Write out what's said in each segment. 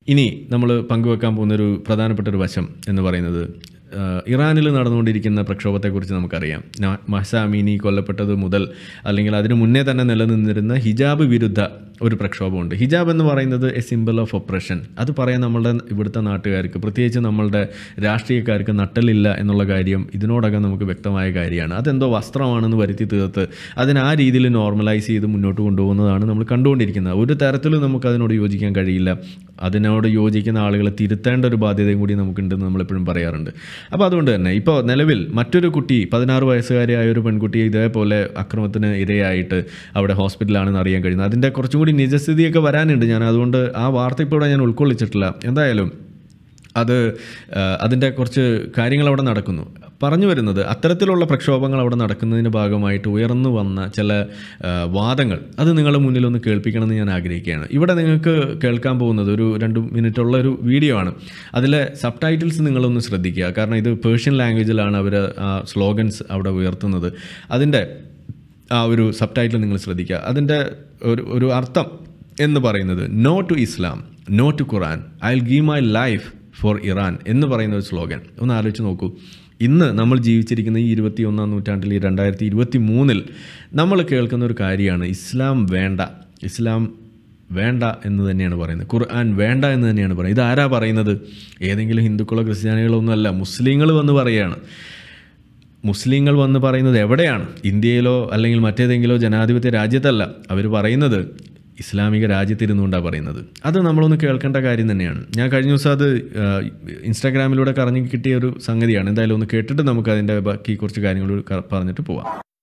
ഇനി നമ്മൾ പങ്കുവെക്കാൻ പോകുന്നൊരു പ്രധാനപ്പെട്ടൊരു വശം എന്ന് പറയുന്നത് ഇറാനിൽ നടന്നുകൊണ്ടിരിക്കുന്ന പ്രക്ഷോഭത്തെക്കുറിച്ച് നമുക്കറിയാം. മഹ്സ അമീനി കൊല്ലപ്പെട്ടത് മുതൽ അല്ലെങ്കിൽ അതിനു മുന്നേ തന്നെ നിലനിന്നിരുന്ന ഹിജാബ് വിരുദ്ധ ഒരു പ്രക്ഷോഭമുണ്ട്. ഹിജാബ് എന്ന് പറയുന്നത് എ സിമ്പിൾ ഓഫ് ഒപ്രഷൻ. അത് പറയാൻ നമ്മളുടെ ഇവിടുത്തെ നാട്ടുകാർക്ക്, പ്രത്യേകിച്ച് നമ്മളുടെ രാഷ്ട്രീയക്കാർക്ക് നട്ടലില്ല എന്നുള്ള കാര്യം ഇതിനോടകം നമുക്ക് വ്യക്തമായ കാര്യമാണ്. അതെന്തോ വസ്ത്രമാണെന്ന് വരുത്തി തീർത്ത് അതിന് ആ രീതിയിൽ നോർമലൈസ് ചെയ്ത് മുന്നോട്ട് കൊണ്ടുപോകുന്നതാണ് നമ്മൾ കണ്ടുകൊണ്ടിരിക്കുന്നത്. ഒരു തരത്തിലും നമുക്കതിനോട് യോജിക്കാൻ കഴിയില്ല. അതിനോട് യോജിക്കുന്ന ആളുകളെ തിരുത്തേണ്ട ഒരു ബാധ്യതയും കൂടി നമുക്കുണ്ടെന്ന് നമ്മളെപ്പോഴും പറയാറുണ്ട്. അപ്പോൾ അതുകൊണ്ട് തന്നെ ഇപ്പോൾ നിലവിൽ മറ്റൊരു കുട്ടി 16 വയസ്സുകാരിയായ ഒരു പെൺകുട്ടി ഇതേപോലെ അക്രമത്തിന് ഇരയായിട്ട് അവിടെ ഹോസ്പിറ്റലാണെന്ന് അറിയാൻ കഴിയുന്നത്. അതിൻ്റെ കുറച്ചും കൂടി നിജസ്ഥിതിയൊക്കെ വരാനുണ്ട്. ഞാൻ അതുകൊണ്ട് ആ വാർത്ത ഇപ്പോൾ ഞാൻ ഉൾക്കൊള്ളിച്ചിട്ടില്ല. എന്തായാലും അതിൻ്റെ കുറച്ച് കാര്യങ്ങൾ അവിടെ നടക്കുന്നു. പറഞ്ഞു വരുന്നത് അത്തരത്തിലുള്ള പ്രക്ഷോഭങ്ങൾ അവിടെ നടക്കുന്നതിൻ്റെ ഭാഗമായിട്ട് ഉയർന്നു വന്ന ചില വാദങ്ങൾ അത് നിങ്ങളുടെ മുന്നിലൊന്ന് കേൾപ്പിക്കണമെന്ന് ഞാൻ ആഗ്രഹിക്കുകയാണ്. ഇവിടെ നിങ്ങൾക്ക് കേൾക്കാൻ പോകുന്നത് ഒരു 2 മിനിറ്റുള്ള ഒരു വീഡിയോ ആണ്. അതിലെ സബ് ടൈറ്റിൽസ് നിങ്ങളൊന്ന് ശ്രദ്ധിക്കുക. കാരണം ഇത് പേർഷ്യൻ ലാംഗ്വേജിലാണ് അവർ സ്ലോഗൻസ് അവിടെ ഉയർത്തുന്നത്. അതിൻ്റെ ആ ഒരു സബ് ടൈറ്റിൽ നിങ്ങൾ ശ്രദ്ധിക്കുക. അതിൻ്റെ ഒരു അർത്ഥം എന്ന് പറയുന്നത് no to Islam, no to Quran, I will give my life for Iran എന്ന് പറയുന്ന ഒരു സ്ലോഗൻ. ഒന്ന് ആലോചിച്ച് നോക്കൂ. ഇന്ന് നമ്മൾ ജീവിച്ചിരിക്കുന്ന ഈ 21-ാം നൂറ്റാണ്ടിൽ, ഈ 2023-ൽ നമ്മൾ കേൾക്കുന്ന ഒരു കാര്യമാണ് ഇസ്ലാം വേണ്ട, ഇസ്ലാം വേണ്ട എന്ന് തന്നെയാണ് പറയുന്നത്. ഖുർആൻ വേണ്ട എന്ന് തന്നെയാണ് പറയുന്നത്. ഇതാരാ പറയുന്നത്? ഏതെങ്കിലും ഹിന്ദുക്കളോ ക്രിസ്ത്യാനികളോ ഒന്നുമല്ല, മുസ്ലിങ്ങൾ വന്ന് പറയുകയാണ്. മുസ്ലിങ്ങൾ വന്ന് പറയുന്നത് എവിടെയാണ്? ഇന്ത്യയിലോ അല്ലെങ്കിൽ മറ്റേതെങ്കിലോ ജനാധിപത്യ രാജ്യത്തല്ല. അവർ പറയുന്നത് ഇസ്ലാമിക രാജ്യത്തിരുന്നുകൊണ്ടാണ് പറയുന്നത്. അത് നമ്മളൊന്ന് കേൾക്കേണ്ട കാര്യം തന്നെയാണ്. ഞാൻ കഴിഞ്ഞ ദിവസം അത് ഇൻസ്റ്റാഗ്രാമിലൂടെ കറങ്ങി കിട്ടിയ ഒരു സംഗതിയാണ്. എന്തായാലും ഒന്ന് കേട്ടിട്ട് നമുക്ക് അതിൻ്റെ ബാക്കി കുറച്ച് കാര്യങ്ങൾ പറഞ്ഞിട്ട് പോവാം.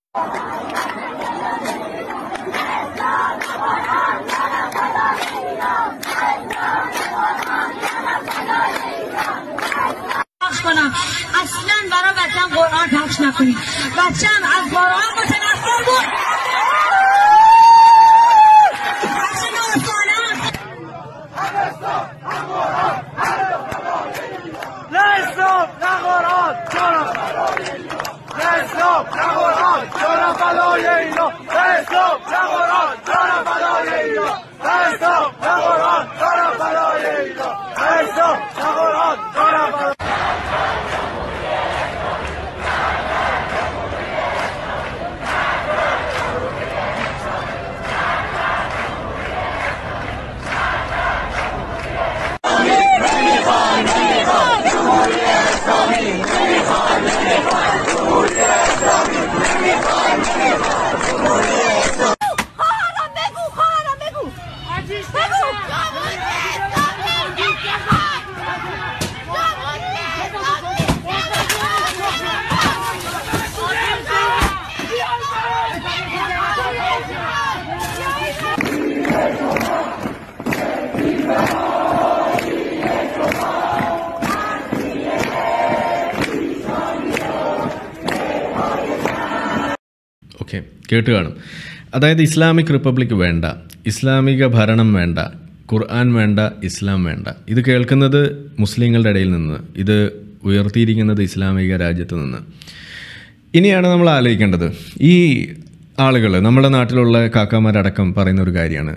ഓക്കെ, കേട്ട് കാണും. അതായത് ഇസ്ലാമിക് റിപ്പബ്ലിക് വേണ്ട, ഇസ്ലാമിക ഭരണം വേണ്ട, ഖുർആൻ വേണ്ട, ഇസ്ലാം വേണ്ട. ഇത് കേൾക്കുന്നത് മുസ്ലിങ്ങളുടെ ഇടയിൽ നിന്ന്, ഇത് ഉയർത്തിയിരിക്കുന്നത് ഇസ്ലാമിക രാജ്യത്ത് നിന്ന്. ഇനിയാണ് നമ്മൾ ആലോചിക്കേണ്ടത്, ഈ ആളുകൾ നമ്മുടെ നാട്ടിലുള്ള കാക്കാമാരടക്കം പറയുന്ന ഒരു കാര്യമാണ്,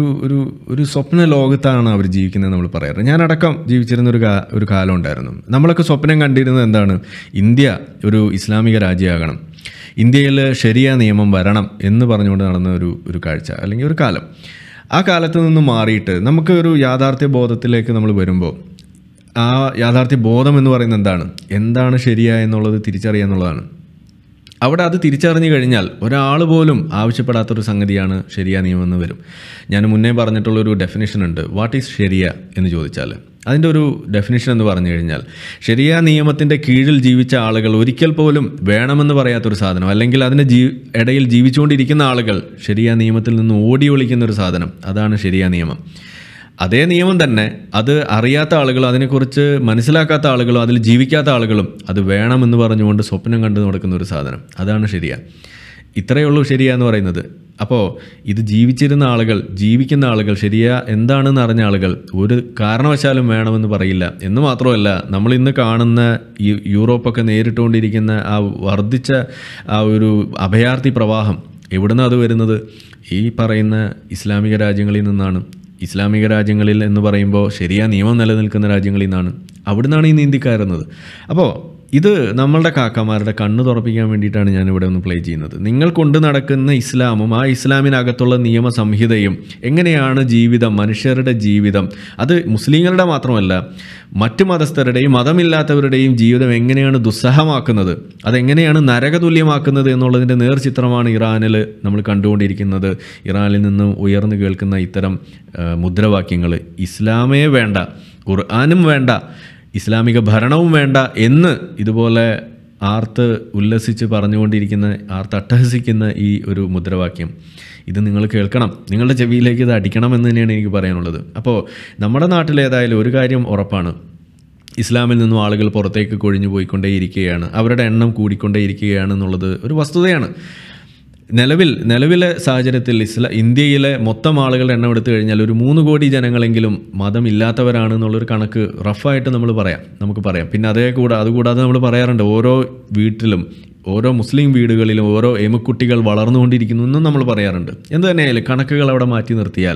ഒരു സ്വപ്ന ലോകത്താണ് അവർ ജീവിക്കുന്നത് നമ്മൾ പറയാറ്. ഞാനടക്കം ജീവിച്ചിരുന്ന ഒരു കാലം ഉണ്ടായിരുന്നു. നമ്മളൊക്കെ സ്വപ്നം കണ്ടിരുന്നത് എന്താണ്? ഇന്ത്യ ഒരു ഇസ്ലാമിക രാജ്യമാകണം, ഇന്ത്യയിൽ ശരിയ നിയമം വരണം എന്ന് പറഞ്ഞുകൊണ്ട് നടന്ന ഒരു കാഴ്ച അല്ലെങ്കിൽ ഒരു കാലം. ആ കാലത്ത് നിന്ന് മാറിയിട്ട് നമുക്ക് ഒരു യാഥാർത്ഥ്യ ബോധത്തിലേക്ക് നമ്മൾ വരുമ്പോൾ, ആ യാഥാർത്ഥ്യ ബോധം എന്ന് പറയുന്നത് എന്താണ് ശരിയായ എന്നുള്ളത് തിരിച്ചറിയുക എന്നുള്ളതാണ്. അവിടെ അത് തിരിച്ചറിഞ്ഞു കഴിഞ്ഞാൽ ഒരാൾ പോലും ആവശ്യപ്പെടാത്തൊരു സംഗതിയാണ് ശരിയ നിയമം എന്ന് വരും. ഞാൻ മുന്നേ പറഞ്ഞിട്ടുള്ളൊരു ഡെഫിനിഷൻ ഉണ്ട്. വാട്ട് ഈസ് ശരിയ എന്ന് ചോദിച്ചാൽ അതിൻ്റെ ഒരു ഡെഫിനിഷൻ എന്ന് പറഞ്ഞു കഴിഞ്ഞാൽ, ശരിയ നിയമത്തിൻ്റെ കീഴിൽ ജീവിച്ച ആളുകൾ ഒരിക്കൽ പോലും വേണമെന്ന് പറയാത്തൊരു സാധനം, അല്ലെങ്കിൽ അതിൻ്റെ ഇടയിൽ ജീവിച്ചുകൊണ്ടിരിക്കുന്ന ആളുകൾ ശരിയ നിയമത്തിൽ നിന്ന് ഓടി ഒളിക്കുന്നൊരു സാധനം, അതാണ് ശരിയ നിയമം. അതേ നിയമം തന്നെ അത് അറിയാത്ത ആളുകളും അതിനെക്കുറിച്ച് മനസ്സിലാക്കാത്ത ആളുകളും അതിൽ ജീവിക്കാത്ത ആളുകളും അത് വേണമെന്ന് പറഞ്ഞുകൊണ്ട് സ്വപ്നം കണ്ടു നടക്കുന്ന ഒരു സാധനം, അതാണ് ശരിയ. ഇത്രയേ ഉള്ളൂ ശരിയ എന്ന് പറയുന്നത്. അപ്പോൾ ഇത് ജീവിച്ചിരുന്ന ആളുകൾ, ജീവിക്കുന്ന ആളുകൾ, ശരിയ എന്താണെന്ന് അറിഞ്ഞ ആളുകൾ ഒരു കാരണവശാലും വേണമെന്ന് പറയില്ല. എന്ന് മാത്രമല്ല, നമ്മളിന്ന് കാണുന്ന ഈ യൂറോപ്പൊക്കെ നേരിട്ടുകൊണ്ടിരിക്കുന്ന ആ വർദ്ധിച്ച ആ ഒരു അഭയാർത്ഥി പ്രവാഹം എവിടുന്നാണ് അത് വരുന്നത്? ഈ പറയുന്ന ഇസ്ലാമിക രാജ്യങ്ങളിൽ നിന്നാണ്. ഇസ്ലാമിക രാജ്യങ്ങളിൽ എന്ന് പറയുമ്പോൾ ശരിയാ നിയമം നിലനിൽക്കുന്ന രാജ്യങ്ങളിൽ നിന്നാണ്. അവിടുന്നാണ് ഈ നീന്തി കയറുന്നത്. അപ്പോൾ ഇത് നമ്മളുടെ കാക്കമാരുടെ കണ്ണ് തുറപ്പിക്കാൻ വേണ്ടിയിട്ടാണ് ഞാനിവിടെ ഒന്ന് പ്ലേ ചെയ്യുന്നത്. നിങ്ങൾ കൊണ്ട് നടക്കുന്ന ഇസ്ലാമും ആ ഇസ്ലാമിനകത്തുള്ള നിയമസംഹിതയും എങ്ങനെയാണ് ജീവിതം, മനുഷ്യരുടെ ജീവിതം, അത് മുസ്ലിങ്ങളുടെ മാത്രമല്ല മറ്റു മതസ്ഥരുടെയും മതമില്ലാത്തവരുടെയും ജീവിതം എങ്ങനെയാണ് ദുസ്സഹമാക്കുന്നത്, അതെങ്ങനെയാണ് നരകതുല്യമാക്കുന്നത് എന്നുള്ളതിൻ്റെ നേർചിത്രമാണ് ഇറാനിൽ നമ്മൾ കണ്ടുകൊണ്ടിരിക്കുന്നത്. ഇറാനിൽ നിന്നും ഉയർന്നു കേൾക്കുന്ന ഇത്തരം മുദ്രാവാക്യങ്ങൾ, ഇസ്ലാമേ വേണ്ട, ഖുർആനും വേണ്ട, ഇസ്ലാമിക ഭരണവും വേണ്ട എന്ന് ഇതുപോലെ ആർത്ത് ഉല്ലസിച്ച് പറഞ്ഞുകൊണ്ടിരിക്കുന്ന, ആർത്ത് അട്ടഹസിക്കുന്ന ഈ ഒരു മുദ്രാവാക്യം ഇത് നിങ്ങൾ കേൾക്കണം, നിങ്ങളുടെ ചെവിയിലേക്ക് ഇത് അടിക്കണം എന്ന് തന്നെയാണ് എനിക്ക് പറയാനുള്ളത്. അപ്പോൾ നമ്മുടെ നാട്ടിലേതായാലും ഒരു കാര്യം ഉറപ്പാണ്, ഇസ്ലാമിൽ നിന്നും ആളുകൾ പുറത്തേക്ക് കൊഴിഞ്ഞു പോയിക്കൊണ്ടേയിരിക്കുകയാണ്, അവരുടെ എണ്ണം കൂടിക്കൊണ്ടേയിരിക്കുകയാണെന്നുള്ളത് ഒരു വസ്തുതയാണ്. നിലവിലെ സാഹചര്യത്തിൽ ഇന്ത്യയിലെ മൊത്തം ആളുകളുടെ എണ്ണം എടുത്തു കഴിഞ്ഞാൽ ഒരു 3 കോടി ജനങ്ങളെങ്കിലും മതമില്ലാത്തവരാണ് എന്നുള്ളൊരു കണക്ക് റഫായിട്ട് നമുക്ക് പറയാം. പിന്നെ അതുകൂടാതെ നമ്മൾ പറയാറുണ്ട്, ഓരോ വീട്ടിലും ഓരോ മുസ്ലിം വീടുകളിലും ഓരോ എമുക്കുട്ടികൾ വളർന്നുകൊണ്ടിരിക്കുന്നു എന്നും നമ്മൾ പറയാറുണ്ട്. എന്ത് തന്നെയായാലും കണക്കുകൾ അവിടെ മാറ്റി നിർത്തിയാൽ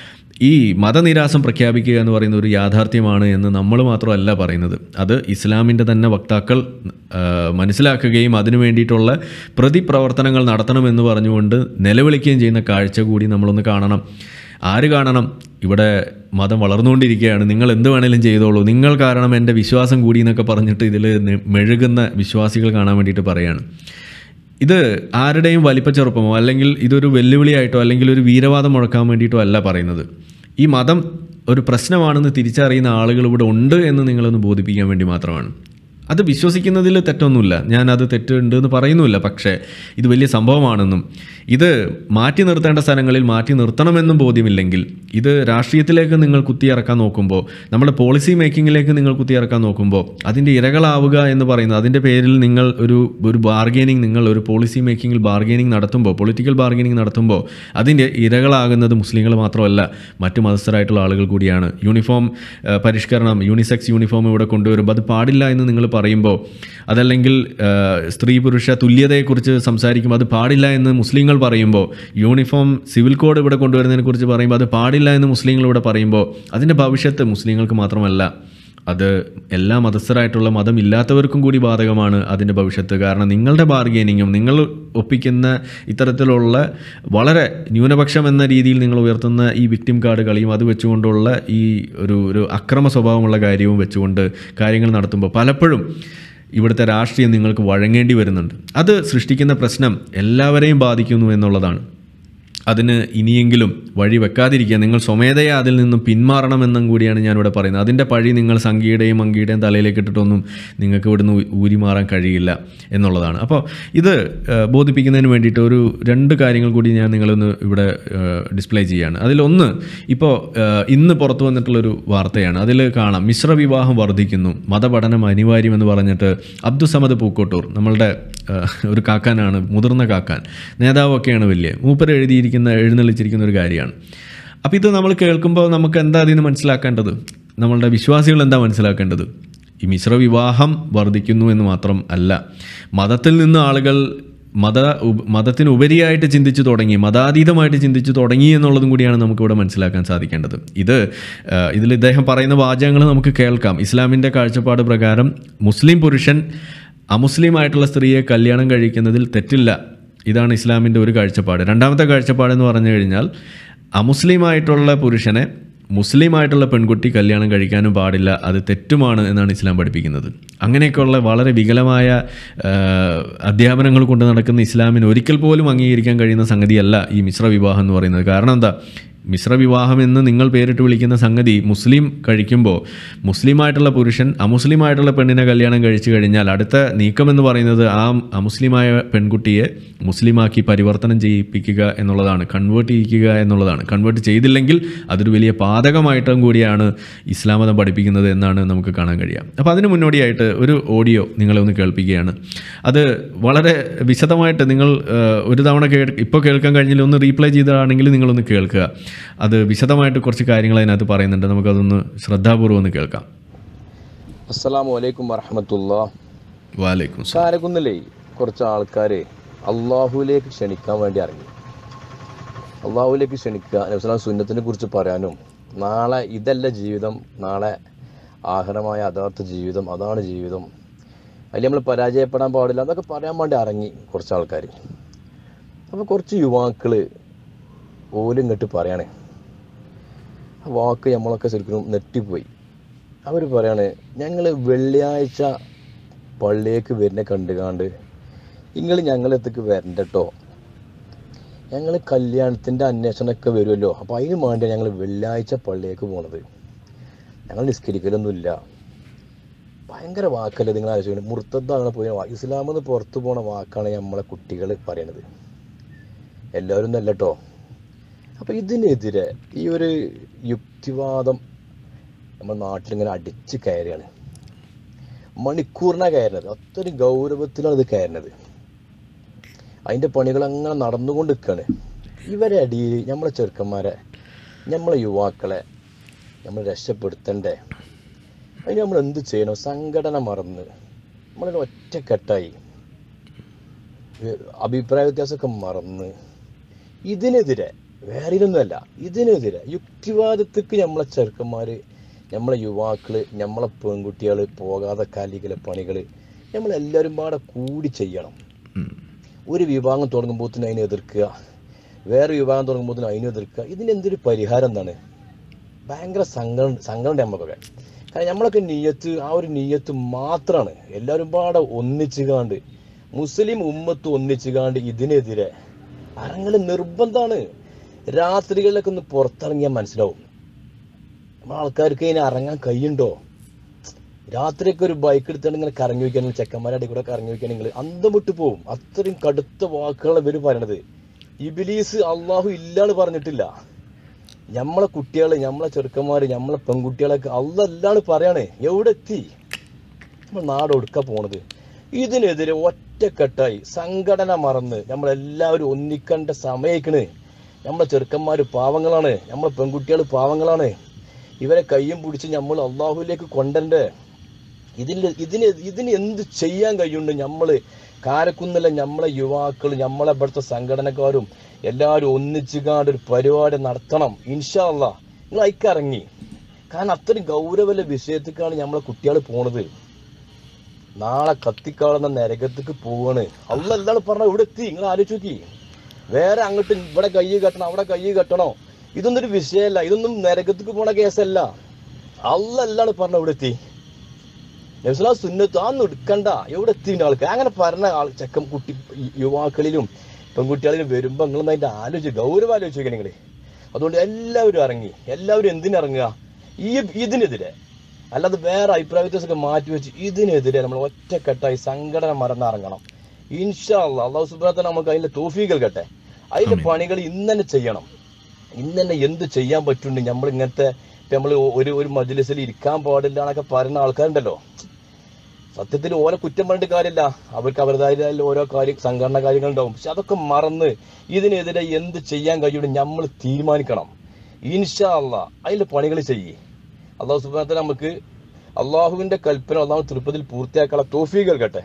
ഈ മതനിരാസം പ്രഖ്യാപിക്കുക എന്ന് പറയുന്ന ഒരു യാഥാർത്ഥ്യമാണ് എന്ന് നമ്മൾ മാത്രമല്ല പറയുന്നത്, അത് ഇസ്ലാമിൻ്റെ തന്നെ വക്താക്കൾ മനസ്സിലാക്കുകയും അതിനു വേണ്ടിയിട്ടുള്ള പ്രതിപ്രവർത്തനങ്ങൾ നടത്തണമെന്ന് പറഞ്ഞുകൊണ്ട് നിലവിളിക്കുകയും ചെയ്യുന്ന കാഴ്ച കൂടി നമ്മളൊന്ന് കാണണം. ആര് കാണണം? ഇവിടെ മതം വളർന്നുകൊണ്ടിരിക്കുകയാണ്, നിങ്ങൾ എന്ത് വേണേലും ചെയ്തോളൂ, നിങ്ങൾ കാരണം എൻ്റെ വിശ്വാസം കൂടി എന്നൊക്കെ പറഞ്ഞിട്ട് ഇതിൽ മെഴുകുന്ന വിശ്വാസികൾ കാണാൻ വേണ്ടിയിട്ട് പറയാണ്. ഇത് ആരുടെയും വലിപ്പച്ചെറുപ്പമോ അല്ലെങ്കിൽ ഇതൊരു വെല്ലുവിളിയായിട്ടോ അല്ലെങ്കിൽ ഒരു വീരവാദം മുഴക്കാൻ വേണ്ടിയിട്ടോ അല്ല പറയുന്നത്. ഈ മതം ഒരു പ്രശ്നമാണെന്ന് തിരിച്ചറിയുന്ന ആളുകൾ ഇവിടെ ഉണ്ട് എന്ന് നിങ്ങളൊന്ന് ബോധിപ്പിക്കാൻ വേണ്ടി മാത്രമാണ്. അത് വിശ്വസിക്കുന്നതിൽ തെറ്റൊന്നുമില്ല, ഞാനത് തെറ്റുണ്ട് എന്ന് പറയുന്നുമില്ല. പക്ഷേ ഇത് വലിയ സംഭവമാണെന്നും ഇത് മാറ്റി നിർത്തേണ്ട സ്ഥലങ്ങളിൽ മാറ്റി നിർത്തണമെന്നും ബോധ്യമില്ലെങ്കിൽ, ഇത് രാഷ്ട്രീയത്തിലേക്ക് നിങ്ങൾ കുത്തിയിറക്കാൻ നോക്കുമ്പോൾ, നമ്മുടെ പോളിസി മേക്കിങ്ങിലേക്ക് നിങ്ങൾ കുത്തിയിറക്കാൻ നോക്കുമ്പോൾ, അതിൻ്റെ ഇരകളാവുക എന്ന് പറയുന്നത്, അതിൻ്റെ പേരിൽ നിങ്ങൾ ഒരു ബാർഗെയിനിങ്, നിങ്ങൾ ഒരു പോളിസി മേക്കിങ്ങിൽ ബാർഗെയിനിങ് നടത്തുമ്പോൾ, പൊളിറ്റിക്കൽ ബാർഗെയിനിങ് നടത്തുമ്പോൾ അതിൻ്റെ ഇരകളാകുന്നത് മുസ്ലിങ്ങൾ മാത്രമല്ല മറ്റു മതസ്ഥരായിട്ടുള്ള ആളുകൾ കൂടിയാണ്. യൂണിഫോം പരിഷ്കരണം, യൂണിസെക്സ് യൂണിഫോം ഇവിടെ കൊണ്ടുവരുമ്പോൾ അത് പാടില്ല എന്ന് നിങ്ങൾ പറയുമ്പോൾ, അതല്ലെങ്കിൽ സ്ത്രീ പുരുഷ തുല്യതയെക്കുറിച്ച് സംസാരിക്കുമ്പോൾ അത് പാടില്ല എന്ന് മുസ്ലിങ്ങൾ പറയുമ്പോൾ, യൂണിഫോം സിവിൽ കോഡ് ഇവിടെ കൊണ്ടുവരുന്നതിനെക്കുറിച്ച് പറയുമ്പോൾ അത് പാടില്ല എന്ന് മുസ്ലിങ്ങൾ ഇവിടെ പറയുമ്പോൾ, അതിൻ്റെ ഭവിഷ്യത്ത് മുസ്ലിങ്ങൾക്ക് മാത്രമല്ല, അത് എല്ലാ മതസ്ഥരായിട്ടുള്ള മതമില്ലാത്തവർക്കും കൂടി ബാധകമാണ് അതിൻ്റെ ഭവിഷ്യത്ത്. കാരണം നിങ്ങളുടെ ബാർഗെയിനിങ്ങും നിങ്ങൾ ഒപ്പിക്കുന്ന ഇത്തരത്തിലുള്ള വളരെ ന്യൂനപക്ഷം എന്ന രീതിയിൽ നിങ്ങൾ ഉയർത്തുന്ന ഈ വിക്ടിം കാർഡ് കളിയും അത് വെച്ചുകൊണ്ടുള്ള ഈ ഒരു അക്രമ സ്വഭാവമുള്ള കാര്യവും വെച്ചുകൊണ്ട് കാര്യങ്ങൾ നടത്തുമ്പോൾ പലപ്പോഴും ഇവിടുത്തെ രാഷ്ട്രീയം നിങ്ങൾക്ക് വഴങ്ങേണ്ടി വരുന്നുണ്ട്. അത് സൃഷ്ടിക്കുന്ന പ്രശ്നം എല്ലാവരെയും ബാധിക്കുന്നു എന്നുള്ളതാണ്. അതിന് ഇനിയെങ്കിലും വഴി വെക്കാതിരിക്കുക, നിങ്ങൾ സ്വമേധയാ അതിൽ നിന്നും പിന്മാറണമെന്നും കൂടിയാണ് ഞാനിവിടെ പറയുന്നത്. അതിൻ്റെ പഴി നിങ്ങൾ സംഘിയുടെയും മങ്കിയുടെയും തലയിലേക്ക് ഇട്ടിട്ടൊന്നും നിങ്ങൾക്ക് ഇവിടുന്ന് ഊരി മാറാൻ കഴിയില്ല എന്നുള്ളതാണ്. അപ്പോൾ ഇത് ബോധിപ്പിക്കുന്നതിന് വേണ്ടിയിട്ട് ഒരു 2 കാര്യങ്ങൾ കൂടി ഞാൻ നിങ്ങളൊന്ന് ഇവിടെ ഡിസ്പ്ലേ ചെയ്യുകയാണ്. അതിലൊന്ന്, ഇപ്പോൾ ഇന്ന് പുറത്തു വന്നിട്ടുള്ളൊരു വാർത്തയാണ്. അതിൽ കാണാം, മിശ്രവിവാഹം വർദ്ധിക്കുന്നു, മതപഠനം അനിവാര്യമെന്ന് പറഞ്ഞിട്ട് അബ്ദുസമദ് പൂക്കോട്ടൂർ, നമ്മളുടെ ഒരു കാക്കാനാണ്, മുതിർന്ന കാക്കാൻ, നേതാവൊക്കെയാണ്, വലിയ മൂപ്പര് എഴുന്നള്ളിച്ചിരിക്കുന്ന ഒരു കാര്യമാണ്. അപ്പോൾ ഇത് നമ്മൾ കേൾക്കുമ്പോൾ നമുക്ക് എന്താ അതിൽ നിന്ന് മനസ്സിലാക്കേണ്ടത്? നമ്മളുടെ വിശ്വാസികൾ എന്താ മനസ്സിലാക്കേണ്ടത്? ഈ മിശ്രവിവാഹം വർദ്ധിക്കുന്നു എന്ന് മാത്രം അല്ല, മതത്തിൽ നിന്ന് ആളുകൾ മതത്തിനുപരിയായിട്ട് ചിന്തിച്ചു തുടങ്ങി, മതാതീതമായിട്ട് ചിന്തിച്ചു തുടങ്ങി എന്നുള്ളതും കൂടിയാണ് നമുക്കിവിടെ മനസ്സിലാക്കാൻ സാധിക്കേണ്ടത്. ഇതിൽ ഇദ്ദേഹം പറയുന്ന വാചകങ്ങൾ നമുക്ക് കേൾക്കാം. ഇസ്ലാമിൻ്റെ കാഴ്ചപ്പാട് പ്രകാരം മുസ്ലിം പുരുഷൻ അമുസ്ലിമായിട്ടുള്ള സ്ത്രീയെ കല്യാണം കഴിക്കുന്നതിൽ തെറ്റില്ല, ഇതാണ് ഇസ്ലാമിൻ്റെ ഒരു കാഴ്ചപ്പാട്. രണ്ടാമത്തെ കാഴ്ചപ്പാടെന്ന് പറഞ്ഞു കഴിഞ്ഞാൽ, അമുസ്ലിമായിട്ടുള്ള പുരുഷനെ മുസ്ലിമായിട്ടുള്ള പെൺകുട്ടി കല്യാണം കഴിക്കാനും പാടില്ല, അത് തെറ്റുമാണ് എന്നാണ് ഇസ്ലാം പഠിപ്പിക്കുന്നത്. അങ്ങനെയൊക്കെയുള്ള വളരെ വികലമായ അധ്യാപനങ്ങൾ കൊണ്ട് നടക്കുന്ന ഇസ്ലാമിന് ഒരിക്കൽ പോലും അംഗീകരിക്കാൻ കഴിയുന്ന സംഗതിയല്ല ഈ മിശ്രവിവാഹം എന്ന് പറയുന്നത്. കാരണം എന്താ? മിശ്രവിവാഹം എന്ന് നിങ്ങൾ പേരിട്ട് വിളിക്കുന്ന സംഗതി മുസ്ലിം കഴിക്കുമ്പോൾ, മുസ്ലിമായിട്ടുള്ള പുരുഷൻ അമുസ്ലിമായിട്ടുള്ള പെണ്ണിനെ കല്യാണം കഴിച്ചു കഴിഞ്ഞാൽ അടുത്ത നീക്കമെന്ന് പറയുന്നത് ആ അമുസ്ലിമായ പെൺകുട്ടിയെ മുസ്ലിമാക്കി പരിവർത്തനം ചെയ്യിപ്പിക്കുക എന്നുള്ളതാണ്, കൺവേർട്ട് ചെയ്യിക്കുക എന്നുള്ളതാണ്. കൺവേർട്ട് ചെയ്തില്ലെങ്കിൽ അതൊരു വലിയ പാതകമായിട്ടും കൂടിയാണ് ഇസ്ലാം മതം പഠിപ്പിക്കുന്നത് എന്നാണ് നമുക്ക് കാണാൻ കഴിയുക. അപ്പോൾ അതിന് മുന്നോടിയായിട്ട് ഒരു ഓഡിയോ നിങ്ങളെ ഒന്ന് കേൾപ്പിക്കുകയാണ്. അത് വളരെ വിശദമായിട്ട് നിങ്ങൾ ഒരു തവണ ഇപ്പോൾ കേൾക്കാൻ കഴിഞ്ഞില്ല, ഒന്ന് റീപ്ലൈ ചെയ്തതാണെങ്കിൽ നിങ്ങളൊന്ന് കേൾക്കുക. അത് വിശദമായിട്ട് കുറച്ച് കാര്യങ്ങൾ അതിനകത്ത് പറയുന്നുണ്ട്, നമുക്കതൊന്ന് ശ്രദ്ധാപൂർവ്വം ഒന്ന് കേൾക്കാം. അസ്സലാമു അലൈക്കും വറഹ്മത്തുള്ളാഹി. വലൈക്കും. കാരക്കുന്നില്ലേ കുറച്ച് ആൾക്കാർ അള്ളാഹുവിലേക്ക് ക്ഷണിക്കാൻ വേണ്ടി ഇറങ്ങി. അള്ളാഹുവിലേക്ക് ക്ഷണിക്കുക, നബി സ്വല്ലല്ലാഹു അലൈഹി വസല്ലം സുന്നത്തിനെ കുറിച്ച് പറയാനും നാളെ ഇതല്ല ജീവിതം, നാളെ ആഹ്റമായ യഥാർത്ഥ ജീവിതം, അതാണ് ജീവിതം, അതിൽ നമ്മൾ പരാജയപ്പെടാൻ പാടില്ല എന്നൊക്കെ പറയാൻ വേണ്ടി ഇറങ്ങി കുറച്ച് ആൾക്കാർ. അപ്പോൾ കുറച്ച് യുവാക്കൾ ഓലും ഇങ്ങോട്ട് പറയാണ്, ആ വാക്ക് നമ്മളൊക്കെ ശരിക്കും നെട്ടിപ്പോയി. അവർ പറയാണ്, ഞങ്ങൾ വെള്ളിയാഴ്ച പള്ളിയേക്ക് വരുന്ന കണ്ടുകാണ്ട് നിങ്ങൾ ഞങ്ങളെത്തേക്ക് വരണ്ട കേട്ടോ, ഞങ്ങൾ കല്യാണത്തിൻ്റെ അന്വേഷണമൊക്കെ വരുമല്ലോ, അപ്പോൾ അതിന് വേണ്ടി ഞങ്ങൾ വെള്ളിയാഴ്ച പള്ളിയേക്ക് പോണത്, ഞങ്ങൾ നിസ്കരിക്കലൊന്നുമില്ല. ഭയങ്കര വാക്കല്ലേ നിങ്ങൾ ആലോചിക്കുന്നത്. മുർത്തദ്ദാണ് പോയ ഇസ്ലാമിൽ നിന്ന് പുറത്തു പോണ വാക്കാണ് നമ്മളെ കുട്ടികൾ പറയണത്, എല്ലാവരും ഒന്നല്ല കേട്ടോ. അപ്പോൾ ഇതിനെതിരെ ഈ ഒരു യുക്തിവാദം നമ്മുടെ നാട്ടിലിങ്ങനെ അടിച്ച് കയറുകയാണ്. മണിക്കൂറിനാണ് കയറുന്നത്, അത്രയും ഗൗരവത്തിലാണ് ഇത് കയറുന്നത്. അതിൻ്റെ പണികൾ അങ്ങനെ നടന്നുകൊണ്ട് നിൽക്കുകയാണ്. ഇവരെ അടിയിൽ നമ്മളെ ചെറുക്കന്മാരെ, നമ്മളെ യുവാക്കളെ നമ്മൾ രക്ഷപ്പെടുത്തണ്ടേ? അതിന് നമ്മൾ എന്ത് ചെയ്യണം? സംഘടന മറന്ന് നമ്മളൊരു ഒറ്റക്കെട്ടായി അഭിപ്രായ വ്യത്യാസമൊക്കെ മറന്ന് ഇതിനെതിരെ, വേറെ ഇതൊന്നുമല്ല, ഇതിനെതിരെ യുക്തിവാദത്തിക്ക് നമ്മളെ ചെറുക്കന്മാർ, നമ്മളെ യുവാക്കൾ, നമ്മളെ പെൺകുട്ടികൾ പോകാതെ കാലികളെ പണികൾ നമ്മളെല്ലാവരും പാടെ കൂടി ചെയ്യണം. ഒരു വിഭാഗം തുടങ്ങുമ്പോഴത്തേനും അതിനെ എതിർക്കുക, വേറെ വിഭാഗം തുടങ്ങുമ്പോഴത്തേനും അതിനെ എതിർക്കുക. ഇതിനെന്തൊരു പരിഹാരം എന്താണ്? ഭയങ്കര സങ്കടം നമുക്കൊക്കെ. കാരണം നമ്മളൊക്കെ നീയത്ത്, ആ ഒരു നീയത്ത് മാത്രമാണ്. എല്ലാവരും പാടെ ഒന്നിച്ചുകാണ്ട്, മുസ്ലിം ഉമ്മത്ത് ഒന്നിച്ചുകാണ്ട് ഇതിനെതിരെ അറങ്ങൾ നിർബന്ധമാണ്. രാത്രികളിലൊക്കെ ഒന്ന് പുറത്തിറങ്ങിയാൽ മനസ്സിലാവും നമ്മൾ ആൾക്കാർക്ക് ഇതിനെ ഇറങ്ങാൻ കഴിയുണ്ടോ. രാത്രിയൊക്കെ ഒരു ബൈക്ക് എടുത്തിട്ട് ഇങ്ങനെ കറങ്ങി വയ്ക്കുകയാണെങ്കിൽ, ചെക്കന്മാരുടെ കൂടെ കറങ്ങി വയ്ക്കുകയാണെങ്കിൽ അന്തം വിട്ടു പോകും. അത്രയും കടുത്ത വാക്കുകളാണ് ഇവർ പറയണത്. ഇബ്ലീസ് അള്ളാഹു ഇല്ലാന്ന് പറഞ്ഞിട്ടില്ല. നമ്മളെ കുട്ടികൾ, നമ്മളെ ചെറുക്കന്മാർ, നമ്മളെ പെൺകുട്ടികളൊക്കെ അള്ളല്ലാണ് പറയാണ്. എവിടെ എത്തി നമ്മൾ നാടൊടുക്ക പോണത്? ഇതിനെതിരെ ഒറ്റക്കെട്ടായി സംഘടന മറന്ന് നമ്മളെല്ലാവരും ഒന്നിക്കേണ്ട സമയക്കണ്. നമ്മളെ ചെറുക്കന്മാർ പാവങ്ങളാണ്, നമ്മളെ പെൺകുട്ടികൾ പാവങ്ങളാണ്. ഇവരെ കയ്യും പിടിച്ച് നമ്മൾ അള്ളാഹുവിലേക്ക് കൊണ്ടണ്ടേ? ഇതിന് എന്ത് ചെയ്യാൻ കഴിയുന്നുണ്ട്? നമ്മൾ കാരക്കുന്നില്ല, നമ്മളെ യുവാക്കൾ, നമ്മളെ ഇവിടുത്തെ സംഘടനക്കാരും എല്ലാവരും ഒന്നിച്ചുകാണ്ട് ഒരു പരിപാടി നടത്തണം. ഇൻഷാ അല്ലാഹ് നിങ്ങൾ അയക്കിറങ്ങി. കാരണം അത്രയും ഗൗരവമുള്ള വിഷയത്തേക്കാണ് നമ്മളെ കുട്ടികൾ പോണത്. നാളെ കത്തിക്കാളുന്ന നരകത്തേക്ക് പോവാണ്. അള്ളാഹ് എന്താണ് പറഞ്ഞത്? ഇവിടെ എത്തി. നിങ്ങൾ ആലോചിച്ച് നോക്കി. വേറെ അങ്ങോട്ട് ഇവിടെ കൈ കെട്ടണം, അവിടെ കൈ കെട്ടണോ, ഇതൊന്നും ഒരു വിഷയമല്ല. ഇതൊന്നും നരകത്തേക്ക് പോണ കേസല്ല. അള്ളാഹ് എന്താണ് പറഞ്ഞത്? ഇവിടെ എത്തി. നബിസ്വല്ലല്ലാഹു സുന്നത്ത് അതൊന്നും എടുക്കണ്ട. എവിടെ എത്തി ആൾക്ക്? അങ്ങനെ പറഞ്ഞ ചെക്കൻ കുട്ടി യുവാക്കളിലും പെൺകുട്ടികളിലും വരുമ്പോൾ നിങ്ങളൊന്നും അതിൻ്റെ ഗൗരവം ആലോചിക്കുക നിങ്ങൾ. അതുകൊണ്ട് എല്ലാവരും ഇറങ്ങി. എല്ലാവരും എന്തിനിറങ്ങുക? ഇതിനെതിരെ, അല്ലാതെ വേറെ അഭിപ്രായ വ്യത്യാസമൊക്കെ മാറ്റിവെച്ച് ഇതിനെതിരെ നമ്മൾ ഒറ്റക്കെട്ടായി സംഘടന മറന്നിറങ്ങണം. ഇൻഷാ അല്ലാഹ് അല്ലാഹു സുബ്ഹാനഹു വ തആല നമുക്ക് അതിൻ്റെ തൗഫീഖ് നൽകട്ടെ. അതിൻ്റെ പണികൾ ഇന്ന് തന്നെ ചെയ്യണം. ഇന്ന് തന്നെ എന്ത് ചെയ്യാൻ പറ്റുന്നുണ്ട്? നമ്മൾ ഇങ്ങനത്തെ നമ്മൾ ഒരു മജ്‌ലിസിൽ ഇരിക്കാൻ പാടില്ല എന്നൊക്കെ പറയുന്ന ആൾക്കാരുണ്ടല്ലോ. സത്യത്തിൽ ഓരോ കുറ്റം പറഞ്ഞിട്ട് കാര്യമില്ല. അവർക്ക് അവരുടേതായ ഓരോ സംഘടന കാര്യങ്ങളുണ്ടാവും. പക്ഷെ അതൊക്കെ മറന്ന് ഇതിനെതിരെ എന്ത് ചെയ്യാൻ കഴിയുള്ളൂ നമ്മൾ തീരുമാനിക്കണം. ഇൻഷാ അല്ലാഹ് അതിൻ്റെ പണികൾ ചെയ്യേ. അല്ലാഹു സുബ്ഹാനഹു വ തആല നമുക്ക് അള്ളാഹുവിന്റെ കൽപ്പന അള്ളാഹു തൃപ്തിയിൽ പൂർത്തിയാക്കാനുള്ള തൗഫീഖ് നൽകട്ടെ.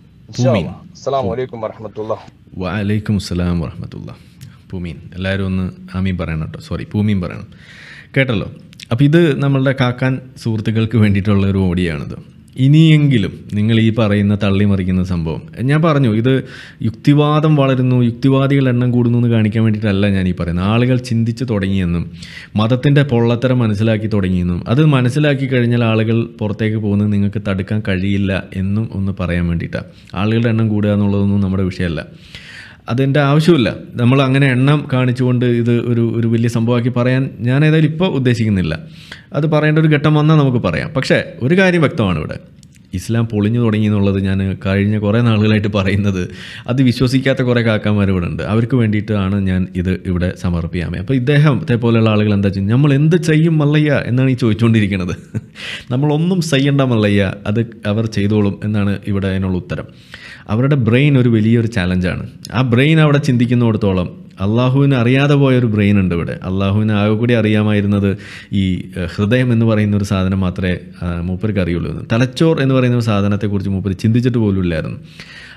അസ്സലാമു അലൈക്കും വറഹ്മത്തുള്ളാഹി. വഅലൈക്കും അസ്സലാം വറഹ്മത്തുള്ളാഹി. പൂമീൻ എല്ലാവരും ഒന്ന് ആമീൻ പറയണം കേട്ടോ. സോറി, പൂമീൻ പറയണം. കേട്ടല്ലോ. അപ്പോൾ ഇത് നമ്മളുടെ കാക്കാൻ സുഹൃത്തുക്കൾക്ക് വേണ്ടിയിട്ടുള്ള ഒരു ഓഡിയാണിത്. ഇനിയെങ്കിലും നിങ്ങൾ ഈ പറയുന്ന തള്ളിമറിക്കുന്ന സംഭവം, ഞാൻ പറഞ്ഞു ഇത് യുക്തിവാദം വളരുന്നു, യുക്തിവാദികൾ എണ്ണം കൂടുന്നു എന്ന് കാണിക്കാൻ വേണ്ടിയിട്ടല്ല ഞാൻ ഈ പറയുന്നത്. ആളുകൾ ചിന്തിച്ച് തുടങ്ങിയെന്നും മതത്തിൻ്റെ പൊള്ളത്തരം മനസ്സിലാക്കി തുടങ്ങിയെന്നും അത് മനസ്സിലാക്കി കഴിഞ്ഞാൽ ആളുകൾ പുറത്തേക്ക് പോകുന്നത് നിങ്ങൾക്ക് തടുക്കാൻ കഴിയില്ല എന്നും ഒന്ന് പറയാൻ വേണ്ടിയിട്ടാണ്. ആളുകളുടെ എണ്ണം കൂടുക എന്നുള്ളതൊന്നും നമ്മുടെ വിഷയമല്ല, അതിൻ്റെ ആവശ്യമില്ല. നമ്മൾ അങ്ങനെ എണ്ണം കാണിച്ചുകൊണ്ട് ഇത് ഒരു വലിയ സംഭവമാക്കി പറയാൻ ഞാൻ ഏതായാലും ഇപ്പോൾ ഉദ്ദേശിക്കുന്നില്ല. അത് പറയേണ്ട ഒരു ഘട്ടം വന്നാൽ നമുക്ക് പറയാം. പക്ഷേ ഒരു കാര്യം വ്യക്തമാണ്, ഇവിടെ ഇസ്ലാം പൊളിഞ്ഞു തുടങ്ങി എന്നുള്ളത് ഞാൻ കഴിഞ്ഞ കുറേ നാളുകളായിട്ട് പറയുന്നത്. അത് വിശ്വസിക്കാത്ത കുറേ കാക്കാന്മാർ ഇവിടെ ഉണ്ട്. അവർക്ക് വേണ്ടിയിട്ടാണ് ഞാൻ ഇത് ഇവിടെ സമർപ്പിക്കാമേ. അപ്പോൾ ഇദ്ദേഹത്തെ പോലെയുള്ള ആളുകൾ എന്താ ചെയ്യും? നമ്മൾ എന്ത് ചെയ്യും മല്ലയ്യ എന്നാണ് ഈ ചോദിച്ചുകൊണ്ടിരിക്കുന്നത്. നമ്മളൊന്നും ചെയ്യണ്ട മല്ലയ്യ, അത് അവർ ചെയ്തോളും എന്നാണ് ഇവിടെ അതിനുള്ള ഉത്തരം. അവരുടെ ബ്രെയിൻ ഒരു വലിയൊരു ചാലഞ്ചാണ്. ആ ബ്രെയിൻ അവിടെ ചിന്തിക്കുന്നിടത്തോളം അള്ളാഹുവിന് അറിയാതെ പോയൊരു ബ്രെയിൻ ഉണ്ട് ഇവിടെ. അള്ളാഹുവിന് ആകെ കൂടി അറിയാമായിരുന്നത് ഈ ഹൃദയം എന്ന് പറയുന്ന ഒരു സാധനം മാത്രമേ മൂപ്പർക്ക് അറിയുള്ളൂ. തലച്ചോർ എന്ന് പറയുന്ന ഒരു സാധനത്തെക്കുറിച്ച് മൂപ്പർ ചിന്തിച്ചിട്ട് പോലും ഇല്ലായിരുന്നു.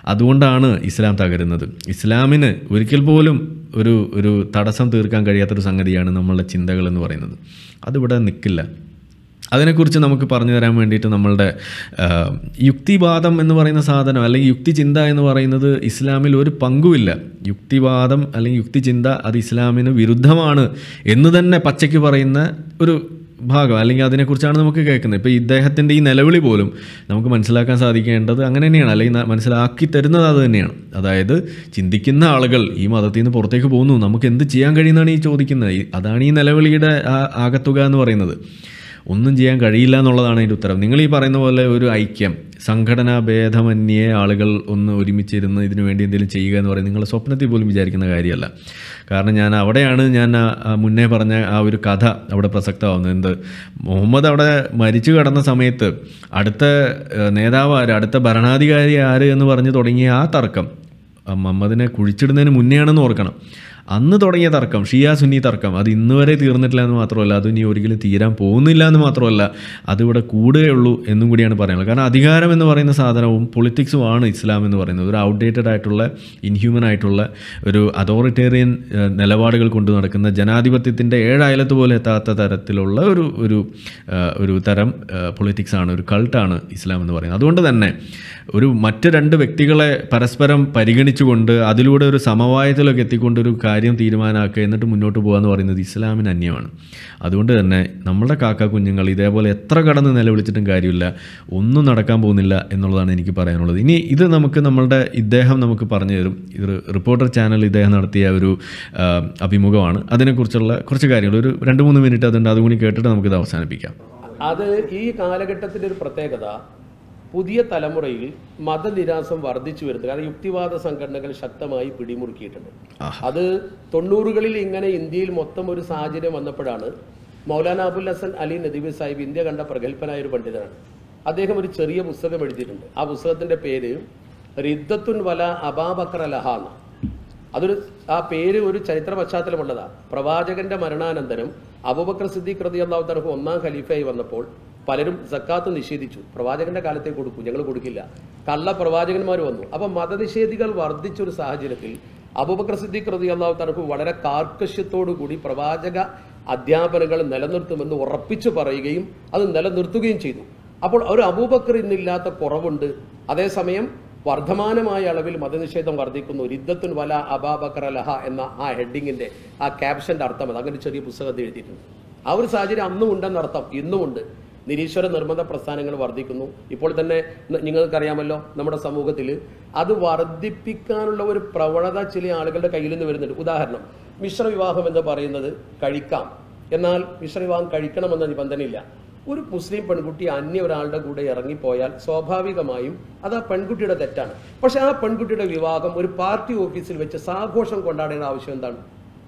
അതുകൊണ്ടാണ് ഇസ്ലാം തകരുന്നത്. ഇസ്ലാമിന് ഒരിക്കൽ പോലും ഒരു തടസ്സം തീർക്കാൻ കഴിയാത്തൊരു സംഗതിയാണ് നമ്മളുടെ ചിന്തകൾ എന്ന് പറയുന്നത്. അതിവിടെ നിൽക്കില്ല. അതിനെക്കുറിച്ച് നമുക്ക് പറഞ്ഞു തരാൻ വേണ്ടിയിട്ട് നമ്മളുടെ യുക്തിവാദം എന്ന് പറയുന്ന സാധനം അല്ലെങ്കിൽ യുക്തിചിന്ത എന്ന് പറയുന്നത് ഇസ്ലാമിൽ ഒരു പങ്കുമില്ല. യുക്തിവാദം അല്ലെങ്കിൽ യുക്തിചിന്ത അത് ഇസ്ലാമിന് വിരുദ്ധമാണ് എന്ന് തന്നെ പച്ചയ്ക്ക് പറയുന്ന ഒരു ഭാഗം, അല്ലെങ്കിൽ അതിനെക്കുറിച്ചാണ് നമുക്ക് കേൾക്കുന്നത്. ഇപ്പോൾ ഇദ്ദേഹത്തിൻ്റെ ഈ നിലവിളി പോലും നമുക്ക് മനസ്സിലാക്കാൻ സാധിക്കേണ്ടത് അങ്ങനെ തന്നെയാണ്, അല്ലെങ്കിൽ മനസ്സിലാക്കി തരുന്നത് അത് തന്നെയാണ്. അതായത് ചിന്തിക്കുന്ന ആളുകൾ ഈ മതത്തിൽ നിന്ന് പുറത്തേക്ക് പോകുന്നു, നമുക്ക് എന്ത് ചെയ്യാൻ കഴിയുന്നതാണ് ഈ ചോദിക്കുന്നത്. അതാണ് ഈ നിലവിളിയുടെ ആകത്തുക എന്ന് പറയുന്നത്. ഒന്നും ചെയ്യാൻ കഴിയില്ല എന്നുള്ളതാണ് അതിൻ്റെ ഉത്തരം. നിങ്ങൾ ഈ പറയുന്ന പോലെ ഒരു ഐക്യം, സംഘടനാ ഭേദമന്യേ ആളുകൾ ഒന്ന് ഒരുമിച്ചിരുന്ന് ഇതിനു വേണ്ടി എന്തെങ്കിലും ചെയ്യുക എന്ന് പറയുന്നത് നിങ്ങൾ സ്വപ്നത്തിൽ പോലും വിചാരിക്കുന്ന കാര്യമല്ല. കാരണം ഞാൻ മുന്നേ പറഞ്ഞ ആ ഒരു കഥ അവിടെ പ്രസക്തമാവുന്നത്. എന്ത് മുഹമ്മദ് അവിടെ മരിച്ചു കിടന്ന സമയത്ത് അടുത്ത നേതാവ് ആര്, അടുത്ത ഭരണാധികാരി ആര് എന്ന് പറഞ്ഞ് തുടങ്ങിയ ആ തർക്കം മുഹമ്മദിനെ കുഴിച്ചിടുന്നതിന് മുന്നെയാണെന്ന് ഓർക്കണം. അന്ന് തുടങ്ങിയ തർക്കം, ഷിയ സുന്നി തർക്കം, അത് ഇന്ന് വരെ തീർന്നിട്ടില്ല എന്ന് മാത്രമല്ല, അത് ഇനി ഒരിക്കലും തീരാൻ പോകുന്നില്ല എന്ന് മാത്രമല്ല, അതിവിടെ കൂടുകയുള്ളൂ എന്നും കൂടിയാണ് പറയുന്നത്. കാരണം അധികാരം എന്ന് പറയുന്ന സാധനവും പൊളിറ്റിക്സുമാണ് ഇസ്ലാം എന്ന് പറയുന്നത്. ഒരു ഔട്ട്ഡേറ്റഡ് ആയിട്ടുള്ള, ഇൻഹ്യൂമൻ ആയിട്ടുള്ള, ഒരു അതോറിറ്റേറിയൻ നിലപാടുകൾ കൊണ്ടു നടക്കുന്ന, ജനാധിപത്യത്തിൻ്റെ ഏഴയലത്ത് പോലെ എത്താത്ത തരത്തിലുള്ള ഒരു തരം പൊളിറ്റിക്സാണ്, ഒരു കൾട്ടാണ് ഇസ്ലാം എന്ന് പറയുന്നത്. അതുകൊണ്ട് തന്നെ മറ്റ് രണ്ട് വ്യക്തികളെ പരസ്പരം പരിഗണിച്ചുകൊണ്ട് അതിലൂടെ ഒരു സമവായത്തിലൊക്കെ എത്തിക്കൊണ്ട് ഒരു കാര്യം തീരുമാനമാക്കുക, എന്നിട്ട് മുന്നോട്ട് പോകുക എന്ന് പറയുന്നത് ഇസ്ലാമിന് അന്യമാണ്. അതുകൊണ്ട് തന്നെ നമ്മളുടെ കാക്ക കുഞ്ഞുങ്ങൾ ഇതേപോലെ എത്ര കടന്ന് നിലവിളിച്ചിട്ടും കാര്യമില്ല, ഒന്നും നടക്കാൻ പോകുന്നില്ല എന്നുള്ളതാണ് എനിക്ക് പറയാനുള്ളത്. ഇനി ഇത് ഇദ്ദേഹം നമുക്ക് പറഞ്ഞു തരും. ഇത് റിപ്പോർട്ടർ ചാനൽ ഇദ്ദേഹം നടത്തിയ ഒരു അഭിമുഖമാണ്. അതിനെക്കുറിച്ചുള്ള കുറച്ച് കാര്യങ്ങൾ ഒരു 2-3 മിനിറ്റ് അതുണ്ട്, അതുകൂടി കേട്ടിട്ട് നമുക്കിത് അവസാനിപ്പിക്കാം. അത് ഈ കാലഘട്ടത്തിൻ്റെ ഒരു പ്രത്യേകത, പുതിയ തലമുറയിൽ മതനിരാസം വർദ്ധിച്ചു വരുന്നത്. കാരണം യുക്തിവാദ സംഘടനകൾ ശക്തമായി പിടിമുറുക്കിയിട്ടുണ്ട്. അത് 90കളിൽ ഇങ്ങനെ ഇന്ത്യയിൽ മൊത്തം ഒരു സാഹചര്യം വന്നപ്പോഴാണ് മൗലാന അബുൽ ഹസൻ അലി നദീവി സാഹിബ്, ഇന്ത്യ കണ്ട പ്രഗത്ഭനായ ഒരു പണ്ഡിതനാണ്. അദ്ദേഹം ഒരു ചെറിയ പുസ്തകം എഴുതിയിട്ടുണ്ട്. ആ പുസ്തകത്തിന്റെ പേര് റിദ്ദത്തുൻ വല അബാബക്കർ ലഹ എന്ന. ആ പേര് ഒരു ചരിത്ര പശ്ചാത്തലമുള്ളതാണ്. പ്രവാചകന്റെ മരണാനന്തരം അബൂബക്കർ സിദ്ദീഖ് റളിയല്ലാഹു അൻഹു 1ാം ഖലീഫയായി വന്നപ്പോൾ പലരും സക്കാത്ത് നിഷേധിച്ചു. പ്രവാചകന്റെ കാലത്തേക്ക് കൊടുക്കും, ഞങ്ങൾ കൊടുക്കില്ല. കള്ള പ്രവാചകന്മാർ വന്നു. അപ്പം മതനിഷേധികൾ വർദ്ധിച്ചൊരു സാഹചര്യത്തിൽ അബൂബക്കർ സിദ്ദീഖ് റളിയല്ലാഹു അൻഹു വളരെ കാർക്കശ്യത്തോടുകൂടി പ്രവാചക അധ്യാപനങ്ങൾ നിലനിർത്തുമെന്ന് ഉറപ്പിച്ചു പറയുകയും അത് നിലനിർത്തുകയും ചെയ്തു. അപ്പോൾ ഒരു അബൂബക്കർ ഇന്നില്ലാത്ത കുറവുണ്ട്. അതേസമയം വർദ്ധമാനമായ അളവിൽ മതനിഷേധം വർദ്ധിക്കുന്നു. റിദ്ദത്തുൻ വല അബാബക്കർ ലഹ എന്ന ആ ഹെഡിങ്ങിന്റെ ആ ക്യാപ്ഷന്റെ അർത്ഥം അത്. അങ്ങനെ ചെറിയ പുസ്തകത്തിൽ എഴുതിയിട്ടുണ്ട്. ആ ഒരു സാഹചര്യം അന്നും ഉണ്ടെന്നർത്ഥം, ഇന്നുമുണ്ട്. നിരീശ്വര നിർബന്ധ പ്രസ്ഥാനങ്ങൾ വർദ്ധിക്കുന്നു. ഇപ്പോൾ തന്നെ നിങ്ങൾക്കറിയാമല്ലോ, നമ്മുടെ സമൂഹത്തിൽ അത് വർദ്ധിപ്പിക്കാനുള്ള ഒരു പ്രവണത ചില ആളുകളുടെ കയ്യിൽ നിന്ന് വരുന്നുണ്ട്. ഉദാഹരണം, മിശ്രവിവാഹം എന്ന് പറയുന്നത് കഴിക്കാം, എന്നാൽ മിശ്രവിവാഹം കഴിക്കണമെന്ന നിബന്ധനയില്ല. ഒരു മുസ്ലിം പെൺകുട്ടി അന്യ ഒരാളുടെ കൂടെ ഇറങ്ങിപ്പോയാൽ സ്വാഭാവികമായും അത് ആ പെൺകുട്ടിയുടെ തെറ്റാണ്. പക്ഷെ ആ പെൺകുട്ടിയുടെ വിവാഹം ഒരു പാർട്ടി ഓഫീസിൽ വെച്ച് സാഘോഷം കൊണ്ടാടേണ്ട ആവശ്യം എന്താണ്?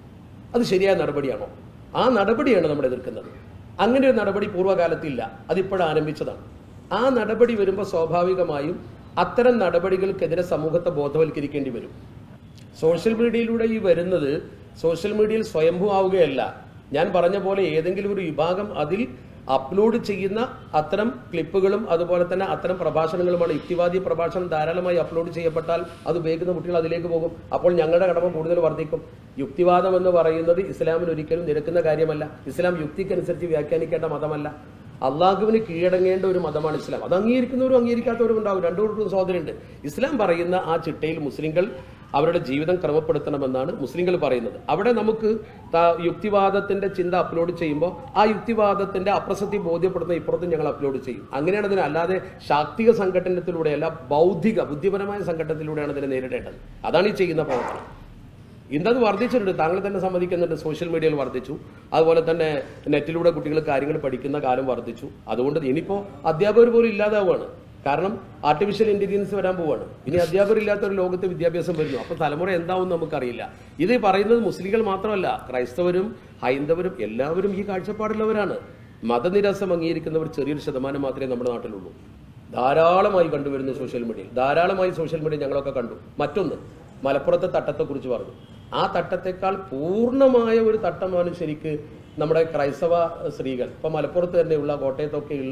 അത് ശരിയായ നടപടിയാണോ? ആ നടപടിയാണ് നമ്മൾ എതിർക്കുന്നത്. അങ്ങനെ ഒരു നടപടി പൂർവ്വകാലത്തില്ല, അതിപ്പോഴും ആരംഭിച്ചതാണ്. ആ നടപടി വരുമ്പോൾ സ്വാഭാവികമായും അത്തരം നടപടികൾക്കെതിരെ സമൂഹത്തെ ബോധവൽക്കരിക്കേണ്ടി വരും. സോഷ്യൽ മീഡിയയിലൂടെ ഈ വരുന്നത് സോഷ്യൽ മീഡിയയിൽ സ്വയംഭൂ ആവുകയല്ല. ഞാൻ പറഞ്ഞ പോലെ ഏതെങ്കിലും ഒരു വിഭാഗം അതിൽ അപ്ലോഡ് ചെയ്യുന്ന അത്തരം ക്ലിപ്പുകളും അതുപോലെ തന്നെ അത്തരം പ്രഭാഷണങ്ങളുമാണ്. യുക്തിവാദി പ്രഭാഷണം ധാരാളമായി അപ്ലോഡ് ചെയ്യപ്പെട്ടാൽ അത് ഉപയോഗിക്കുന്ന കുട്ടികൾ അതിലേക്ക് പോകും. അപ്പോൾ ഞങ്ങളുടെ കടമ കൂടുതൽ വർദ്ധിക്കും. യുക്തിവാദം എന്ന് പറയുന്നത് ഇസ്ലാമിന് ഒരിക്കലും നിരക്കുന്ന കാര്യമല്ല. ഇസ്ലാം യുക്തിക്കനുസരിച്ച് വ്യാഖ്യാനിക്കേണ്ട മതമല്ല. അള്ളാഹുവിന് കീഴടങ്ങേണ്ട ഒരു മതമാണ് ഇസ്ലാം. അത് അംഗീകരിക്കുന്നവരും അംഗീകരിക്കാത്തവരും ഉണ്ടാകും, രണ്ടുകൂട്ടർക്കും സ്വാതന്ത്ര്യമുണ്ട്. ഇസ്ലാം പറയുന്ന ആ ചിട്ടയിൽ മുസ്ലിങ്ങൾ അവരുടെ ജീവിതം ക്രമപ്പെടുത്തണമെന്നാണ് മുസ്ലിങ്ങൾ പറയുന്നത്. അവിടെ നമുക്ക് യുക്തിവാദത്തിന്റെ ചിന്ത അപ്ലോഡ് ചെയ്യുമ്പോൾ ആ യുക്തിവാദത്തിന്റെ അപ്രസക്തി ബോധ്യപ്പെടുന്ന ഇപ്പുറത്തും ഞങ്ങൾ അപ്ലോഡ് ചെയ്യും. അങ്ങനെയാണ് അതിന്, അല്ലാതെ ശാക്തിക സംഘടനത്തിലൂടെയല്ല, ബൗദ്ധിക ബുദ്ധിപരമായ സംഘടനത്തിലൂടെയാണ് അതിനെ നേരിടേണ്ടത്. അതാണ് ഈ ചെയ്യുന്ന പ്രവർത്തനം. ഇന്നത് വർദ്ധിച്ചിട്ടുണ്ട്, താങ്കൾ തന്നെ സമ്മതിക്കുന്നുണ്ട്. സോഷ്യൽ മീഡിയയിൽ വർദ്ധിച്ചു, അതുപോലെ തന്നെ നെറ്റിലൂടെ കുട്ടികൾ കാര്യങ്ങൾ പഠിക്കുന്ന കാലം വർദ്ധിച്ചു. അതുകൊണ്ട് ഇനിയിപ്പോൾ അധ്യാപകർ പോലും ഇല്ലാതാവുകയാണ്. കാരണം ആർട്ടിഫിഷ്യൽ ഇന്റലിജൻസ് വരാൻ പോവാണ്. ഇനി അധ്യാപകരില്ലാത്ത ഒരു ലോകത്ത് വിദ്യാഭ്യാസം വരുന്നു. അപ്പോൾ തലമുറ എന്താവും നമുക്കറിയില്ല. ഇത് പറയുന്നത് മുസ്ലിങ്ങൾ മാത്രമല്ല, ക്രൈസ്തവരും ഹൈന്ദവരും എല്ലാവരും ഈ കാഴ്ചപ്പാടുള്ളവരാണ്. മതനിരാസം അംഗീകരിക്കുന്നവർ ചെറിയൊരു ശതമാനം മാത്രമേ നമ്മുടെ നാട്ടിലുള്ളൂ. ധാരാളമായി കണ്ടുവരുന്നു സോഷ്യൽ മീഡിയയിൽ. ധാരാളമായി സോഷ്യൽ മീഡിയ ഞങ്ങളൊക്കെ കണ്ടു. മറ്റൊന്ന്, മലപ്പുറത്തെ തട്ടത്തെക്കുറിച്ച് പറഞ്ഞു. ആ തട്ടത്തെക്കാൾ പൂർണ്ണമായ ഒരു തട്ടമാണ് ശരിക്ക് നമ്മുടെ ക്രൈസ്തവ സ്ത്രീകൾ. ഇപ്പം മലപ്പുറത്ത് തന്നെയുള്ള, കോട്ടയത്തൊക്കെയുള്ള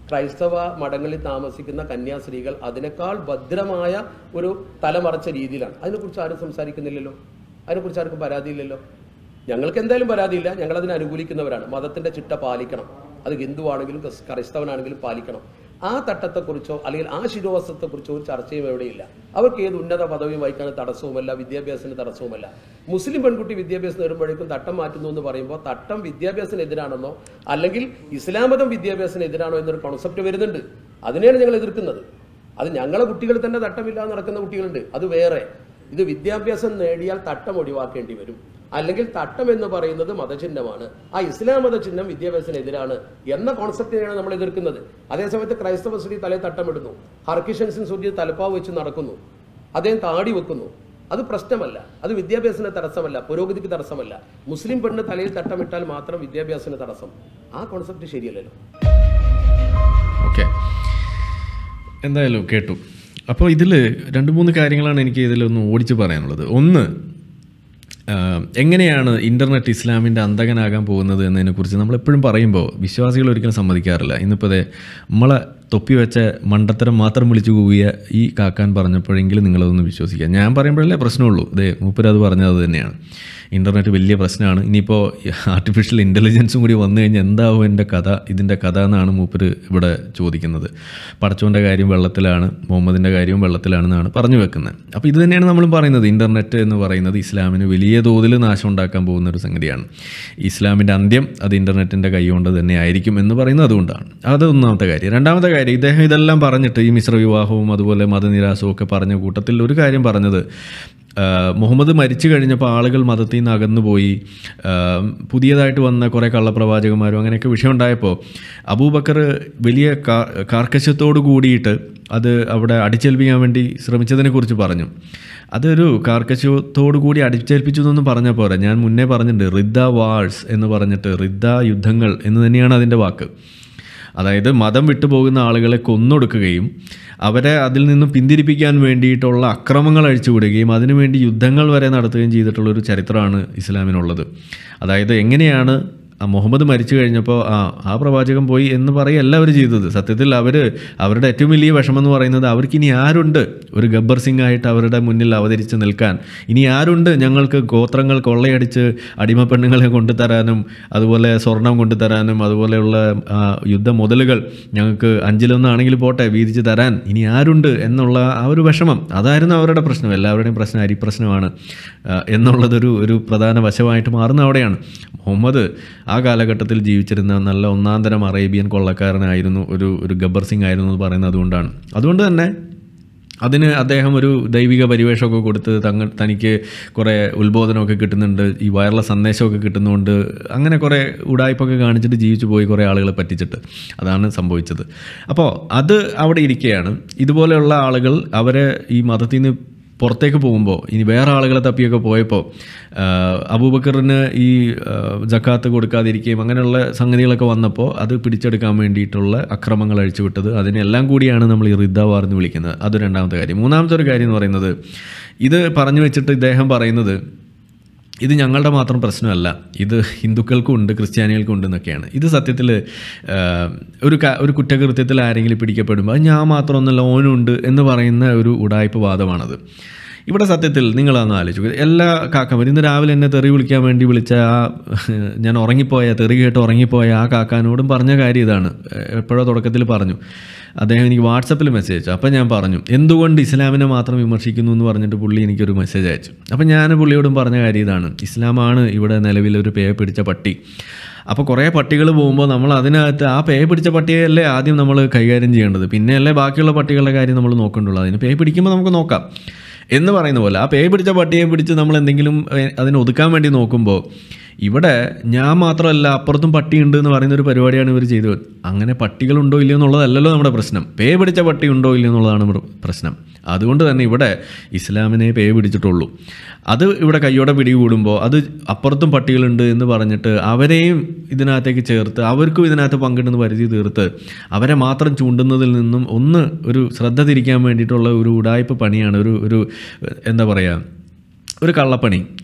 ക്രൈസ്തവ മഠങ്ങളിൽ താമസിക്കുന്ന കന്യാസ്ത്രീകൾ അതിനേക്കാൾ ഭദ്രമായ ഒരു തലമറച്ച രീതിയിലാണ്. അതിനെക്കുറിച്ച് ആരും സംസാരിക്കുന്നില്ലല്ലോ, അതിനെക്കുറിച്ച് ആർക്കും പരാതിയില്ലല്ലോ. ഞങ്ങൾക്ക് എന്തായാലും പരാതിയില്ല, ഞങ്ങളതിനെ അനുകൂലിക്കുന്നവരാണ്. മതത്തിൻ്റെ ചിട്ട പാലിക്കണം, അത് ഹിന്ദുവാണെങ്കിലും ക്രൈസ്തവനാണെങ്കിലും പാലിക്കണം. ആ തട്ടത്തെക്കുറിച്ചോ അല്ലെങ്കിൽ ആ ശിരോവസ്ത്രത്തെക്കുറിച്ചോ ഒരു ചർച്ചയും എവിടെയില്ല. അവർക്ക് ഏത് ഉന്നത പദവിയും വഹിക്കാൻ തടസ്സവുമല്ല, വിദ്യാഭ്യാസത്തിന് തടസ്സവുമല്ല. മുസ്ലിം പെൺകുട്ടി വിദ്യാഭ്യാസം നേടുമ്പോഴേക്കും തട്ടം മാറ്റുന്നു എന്ന് പറയുമ്പോൾ തട്ടം വിദ്യാഭ്യാസത്തിനെതിരാണെന്നോ അല്ലെങ്കിൽ ഇസ്ലാം മതം വിദ്യാഭ്യാസത്തിനെതിരാണോ എന്നൊരു കോൺസെപ്റ്റ് വരുന്നുണ്ട്. അതിനെയാണ് ഞങ്ങൾ എതിർക്കുന്നത്. അത് ഞങ്ങളെ കുട്ടികൾ തന്നെ തട്ടമില്ലാതെ നടക്കുന്ന കുട്ടികളുണ്ട്, അത് വേറെ. ഇത് വിദ്യാഭ്യാസം നേടിയാൽ തട്ടം ഒഴിവാക്കേണ്ടി വരും, അല്ലെങ്കിൽ തട്ടം എന്ന് പറയുന്നത് മതചിഹ്നമാണ്, ആ ഇസ്ലാം മതചിഹ്നം വിദ്യാഭ്യാസത്തിനെതിരാണ് എന്ന കോൺസെപ്റ്റിനെയാണ് നമ്മൾ എതിർക്കുന്നത്. അതേസമയത്ത് ക്രൈസ്തവ സ്ത്രീ തലയിൽ തട്ടമിടുന്നു, ഹർക്കിഷൻസിൻ സൂര്യ തലപ്പാവ് വെച്ച് നടക്കുന്നു, അദ്ദേഹം താടി വെക്കുന്നു, അത് പ്രശ്നമല്ല, അത് വിദ്യാഭ്യാസത്തിന് തടസ്സമല്ല, പുരോഗതിക്ക് തടസ്സമല്ല. മുസ്ലിം പെണ്ണ് തലയിൽ തട്ടമിട്ടാൽ മാത്രം വിദ്യാഭ്യാസത്തിന് തടസ്സം, ആ കോൺസെപ്റ്റ് ശരിയല്ലല്ലോ. ഓക്കെ, എന്തായാലും കേട്ടു. അപ്പോൾ ഇതിൽ 2-3 കാര്യങ്ങളാണ് എനിക്ക് ഇതിലൊന്ന് ഓടിച്ച് പറയാനുള്ളത്. ഒന്ന്, എങ്ങനെയാണ് ഇൻ്റർനെറ്റ് ഇസ്ലാമിൻ്റെ അന്തകനാകാൻ പോകുന്നത് എന്നതിനെക്കുറിച്ച് നമ്മളെപ്പോഴും പറയുമ്പോൾ വിശ്വാസികൾ ഒരിക്കലും സമ്മതിക്കാറില്ല. ഇന്നിപ്പോൾ നമ്മളെ തൊപ്പി വെച്ച മണ്ടത്തരം മാത്രം വിളിച്ചു കൂവിയ ഈ കാക്കാൻ പറഞ്ഞപ്പോഴെങ്കിലും നിങ്ങളതൊന്ന് വിശ്വസിക്കുക. ഞാൻ പറയുമ്പോഴല്ലേ പ്രശ്നമുള്ളൂ, മൂപ്പരത് പറഞ്ഞത് തന്നെയാണ്. ഇൻ്റർനെറ്റ് വലിയ പ്രശ്നമാണ്, ഇനിയിപ്പോൾ ആർട്ടിഫിഷ്യൽ ഇൻ്റലിജൻസും കൂടി വന്നു കഴിഞ്ഞാൽ എന്താവും ഇതിൻ്റെ കഥ എന്നാണ് മൂപ്പര് ഇവിടെ ചോദിക്കുന്നത്. പടച്ചോൻ്റെ കാര്യം വെള്ളത്തിലാണ്, മുഹമ്മദിൻ്റെ കാര്യവും വെള്ളത്തിലാണെന്നാണ് പറഞ്ഞു വെക്കുന്നത്. അപ്പോൾ ഇത് തന്നെയാണ് നമ്മളും പറയുന്നത്. ഇൻ്റർനെറ്റ് എന്ന് പറയുന്നത് ഇസ്ലാമിന് വലിയ തോതിൽ നാശം ഉണ്ടാക്കാൻ പോകുന്ന ഒരു സംഗതിയാണ്. ഇസ്ലാമിൻ്റെ അന്ത്യം അത് ഇൻ്റർനെറ്റിൻ്റെ കൈകൊണ്ട് തന്നെ ആയിരിക്കും എന്ന് പറയുന്നത് അതുകൊണ്ടാണ്. അത് ഒന്നാമത്തെ കാര്യം. രണ്ടാമത്തെ കാര്യം, ഇദ്ദേഹം ഇതെല്ലാം പറഞ്ഞിട്ട് ഈ മിശ്ര വിവാഹവും അതുപോലെ മതനിരാസവും ഒക്കെ പറഞ്ഞ കൂട്ടത്തിൽ ഒരു കാര്യം പറഞ്ഞത്, മുഹമ്മദ് മരിച്ചു കഴിഞ്ഞപ്പോൾ ആളുകൾ മതത്തിൽ നിന്ന് അകന്നുപോയി, പുതിയതായിട്ട് വന്ന കുറേ കള്ളപ്രവാചകന്മാരും അങ്ങനെയൊക്കെ വിഷയം ഉണ്ടായപ്പോൾ അബൂബക്കർ വലിയ കാർക്കശ്യത്തോട് കൂടിയിട്ട് അത് അവിടെ അടിച്ചേൽപ്പിക്കാൻ വേണ്ടി ശ്രമിച്ചതിനെക്കുറിച്ച് പറഞ്ഞു. അതൊരു കാർക്കശ്യത്തോടു കൂടി അടിച്ചേൽപ്പിച്ചു എന്നൊന്നും പറഞ്ഞാൽ പോരാ. ഞാൻ മുന്നേ പറഞ്ഞിട്ടുണ്ട്, റിദ്ദ വാഴ്സ് എന്ന് പറഞ്ഞിട്ട്, റിദ്ദ യുദ്ധങ്ങൾ എന്ന് തന്നെയാണ് അതിൻ്റെ വാക്ക്. അതായത് മതം വിട്ടുപോകുന്ന ആളുകളെ കൊന്നൊടുക്കുകയും അവരെ അതിൽ നിന്നും പിന്തിരിപ്പിക്കാൻ വേണ്ടിയിട്ടുള്ള അക്രമങ്ങൾ അഴിച്ചുവിടുകയും അതിനുവേണ്ടി യുദ്ധങ്ങൾ വരെ നടത്തുകയും ചെയ്തിട്ടുള്ളൊരു ചരിത്രമാണ് ഇസ്ലാമിനുള്ളത്. അതായത് എങ്ങനെയാണ് മുഹമ്മദ് മരിച്ചു കഴിഞ്ഞപ്പോൾ ആ പ്രവാചകൻ പോയി എന്ന് പറയുകയല്ല അവർ ചെയ്തത്. സത്യത്തിൽ അവരുടെ ഏറ്റവും വലിയ വിഷമം എന്ന് പറയുന്നത്, അവർക്കിനി ആരുണ്ട് ഒരു ഗബ്ബർ സിംഗ് ആയിട്ട് അവരുടെ മുന്നിൽ അവതരിച്ച് നിൽക്കാൻ? ഇനി ആരുണ്ട് ഞങ്ങൾക്ക് ഗോത്രങ്ങൾ കൊള്ളയടിച്ച് അടിമപ്പെണ്ണുങ്ങളെ കൊണ്ടുതരാനും അതുപോലെ സ്വർണം കൊണ്ടുതരാനും അതുപോലെയുള്ള യുദ്ധ മുതലുകൾ ഞങ്ങൾക്ക് 5-1 പോട്ടെ വീതിച്ച് തരാൻ ഇനി ആരുണ്ട് എന്നുള്ള ആ ഒരു വിഷമം, അതായിരുന്നു അവരുടെ പ്രശ്നം. എല്ലാവരുടെയും പ്രശ്നം അരിപ്രശ്നമാണ് എന്നുള്ളതൊരു പ്രധാന വശമായിട്ട് മാറുന്ന അവിടെയാണ്. മുഹമ്മദ് ആ കാലഘട്ടത്തിൽ ജീവിച്ചിരുന്ന നല്ല ഒന്നാന്തരം അറേബ്യൻ കൊള്ളക്കാരനായിരുന്നു, ഒരു ഗബ്ബർ സിംഗ് ആയിരുന്നു എന്ന് പറയുന്നത് അതുകൊണ്ടാണ്. അതുകൊണ്ട് തന്നെ അതിന് അദ്ദേഹം ഒരു ദൈവിക പരിവേഷമൊക്കെ കൊടുത്ത് തനിക്ക് കുറേ ഉത്ബോധനമൊക്കെ കിട്ടുന്നുണ്ട്, ഈ വയർലെസ് സന്ദേശമൊക്കെ കിട്ടുന്നതുകൊണ്ട് അങ്ങനെ കുറേ ഉടായ്പൊക്കെ കാണിച്ചിട്ട് ജീവിച്ചു പോയി കുറേ ആളുകളെ പറ്റിച്ചിട്ട്. അതാണ് സംഭവിച്ചത്. അപ്പോൾ അത് അവിടെ ഇരിക്കുകയാണ്. ഇതുപോലെയുള്ള ആളുകൾ അവരെ ഈ മതത്തിൽ നിന്ന് പുറത്തേക്ക് പോകുമ്പോൾ ഇനി വേറെ ആളുകളെ തപ്പിയൊക്കെ പോയപ്പോൾ അബൂബക്കറിന് ഈ ജക്കാത്ത് കൊടുക്കാതിരിക്കുകയും അങ്ങനെയുള്ള സംഗതികളൊക്കെ വന്നപ്പോൾ അത് പിടിച്ചെടുക്കാൻ വേണ്ടിയിട്ടുള്ള അക്രമങ്ങൾ അഴിച്ചുവിട്ടത്, അതിനെല്ലാം കൂടിയാണ് നമ്മൾ ഈ റിദ്ദ വാർ എന്ന് വിളിക്കുന്നത്. അത് രണ്ടാമത്തെ കാര്യം. മൂന്നാമത്തെ ഒരു കാര്യം എന്ന് പറയുന്നത്, ഇത് പറഞ്ഞു വെച്ചിട്ട് ഇദ്ദേഹം പറയുന്നത് ഇത് ഞങ്ങളുടെ മാത്രം പ്രശ്നമല്ല, ഇത് ഹിന്ദുക്കൾക്കും ഉണ്ട് ക്രിസ്ത്യാനികൾക്കും ഉണ്ട് എന്നൊക്കെയാണ്. ഇത് സത്യത്തിൽ ഒരു കുറ്റകൃത്യത്തിൽ ആരെങ്കിലും പിടിക്കപ്പെടുമ്പോൾ അത് ഞാൻ മാത്രമൊന്നുമല്ല ഓനുണ്ട് എന്ന് പറയുന്ന ഒരു ഉടായ്പ വാദമാണത്. ഇവിടെ സത്യത്തിൽ നിങ്ങളൊന്ന് ആലോചിക്കുക, എല്ലാ കാക്കന്മാരും ഇന്ന് രാവിലെ എന്നെ തെറി വിളിക്കാൻ വേണ്ടി വിളിച്ച ഞാൻ തെറി കേട്ട് ഉറങ്ങിപ്പോയ ആ കാക്കാനോടും പറഞ്ഞ കാര്യം ഇതാണ്. എപ്പോഴോ തുടക്കത്തിൽ പറഞ്ഞു, അദ്ദേഹം എനിക്ക് വാട്സപ്പിൽ മെസ്സേജ് അയച്ചു. അപ്പോൾ ഞാൻ പറഞ്ഞു എന്തുകൊണ്ട് ഇസ്ലാമിനെ മാത്രം വിമർശിക്കുന്നു എന്ന് പറഞ്ഞിട്ട് പുള്ളി എനിക്കൊരു മെസ്സേജ് അയച്ചു. അപ്പോൾ ഞാൻ പുള്ളിയോടും പറഞ്ഞ കാര്യം ഇതാണ്, ഇസ്ലാമാണ് ഇവിടെ നിലവിലൊരു പേയ പിടിച്ച പട്ടി. അപ്പോൾ കുറേ പട്ടികൾ പോകുമ്പോൾ നമ്മൾ അതിനകത്ത് ആ പേയ പിടിച്ച പട്ടിയല്ലേ ആദ്യം നമ്മൾ കൈകാര്യം ചെയ്യേണ്ടത്, പിന്നെയല്ലേ ബാക്കിയുള്ള പട്ടികളുടെ കാര്യം നമ്മൾ നോക്കേണ്ടുള്ളൂ. അതിന് പേയ പിടിക്കുമ്പോൾ നമുക്ക് നോക്കാം എന്ന് പറയുന്ന പോലെ ആ പേയ പിടിച്ച പട്ടിയെ പിടിച്ച് നമ്മൾ എന്തെങ്കിലും അതിനെ ഒതുക്കാൻ വേണ്ടി നോക്കുമ്പോൾ ഇവിടെ ഞാൻ മാത്രമല്ല അപ്പുറത്തും പട്ടിയുണ്ട് എന്ന് പറയുന്ന ഒരു പരിപാടിയാണ് ഇവർ ചെയ്തത്. അങ്ങനെ പട്ടികളുണ്ടോ ഇല്ലയോ എന്നുള്ളതല്ലല്ലോ നമ്മുടെ പ്രശ്നം, പേ പിടിച്ച പട്ടി ഉണ്ടോ ഇല്ലയോ എന്നുള്ളതാണ് പ്രശ്നം. അതുകൊണ്ട് തന്നെ ഇവിടെ ഇസ്ലാമിനെ പേ പിടിച്ചിട്ടുള്ളൂ. അത് ഇവിടെ കയ്യോടെ പിടികൂടുമ്പോൾ അത് അപ്പുറത്തും പട്ടികളുണ്ട് എന്ന് പറഞ്ഞിട്ട് അവരെയും ഇതിനകത്തേക്ക് ചേർത്ത് അവർക്കും ഇതിനകത്ത് പങ്കിടുന്ന പരിധി തീർത്ത് അവരെ മാത്രം ചൂണ്ടുന്നതിൽ നിന്നും ഒരു ശ്രദ്ധ തിരിക്കാൻ വേണ്ടിയിട്ടുള്ള ഒരു ഉടായ്പ പണിയാണ്, ഒരു എന്താ പറയുക, ഒരു കള്ളപ്പണി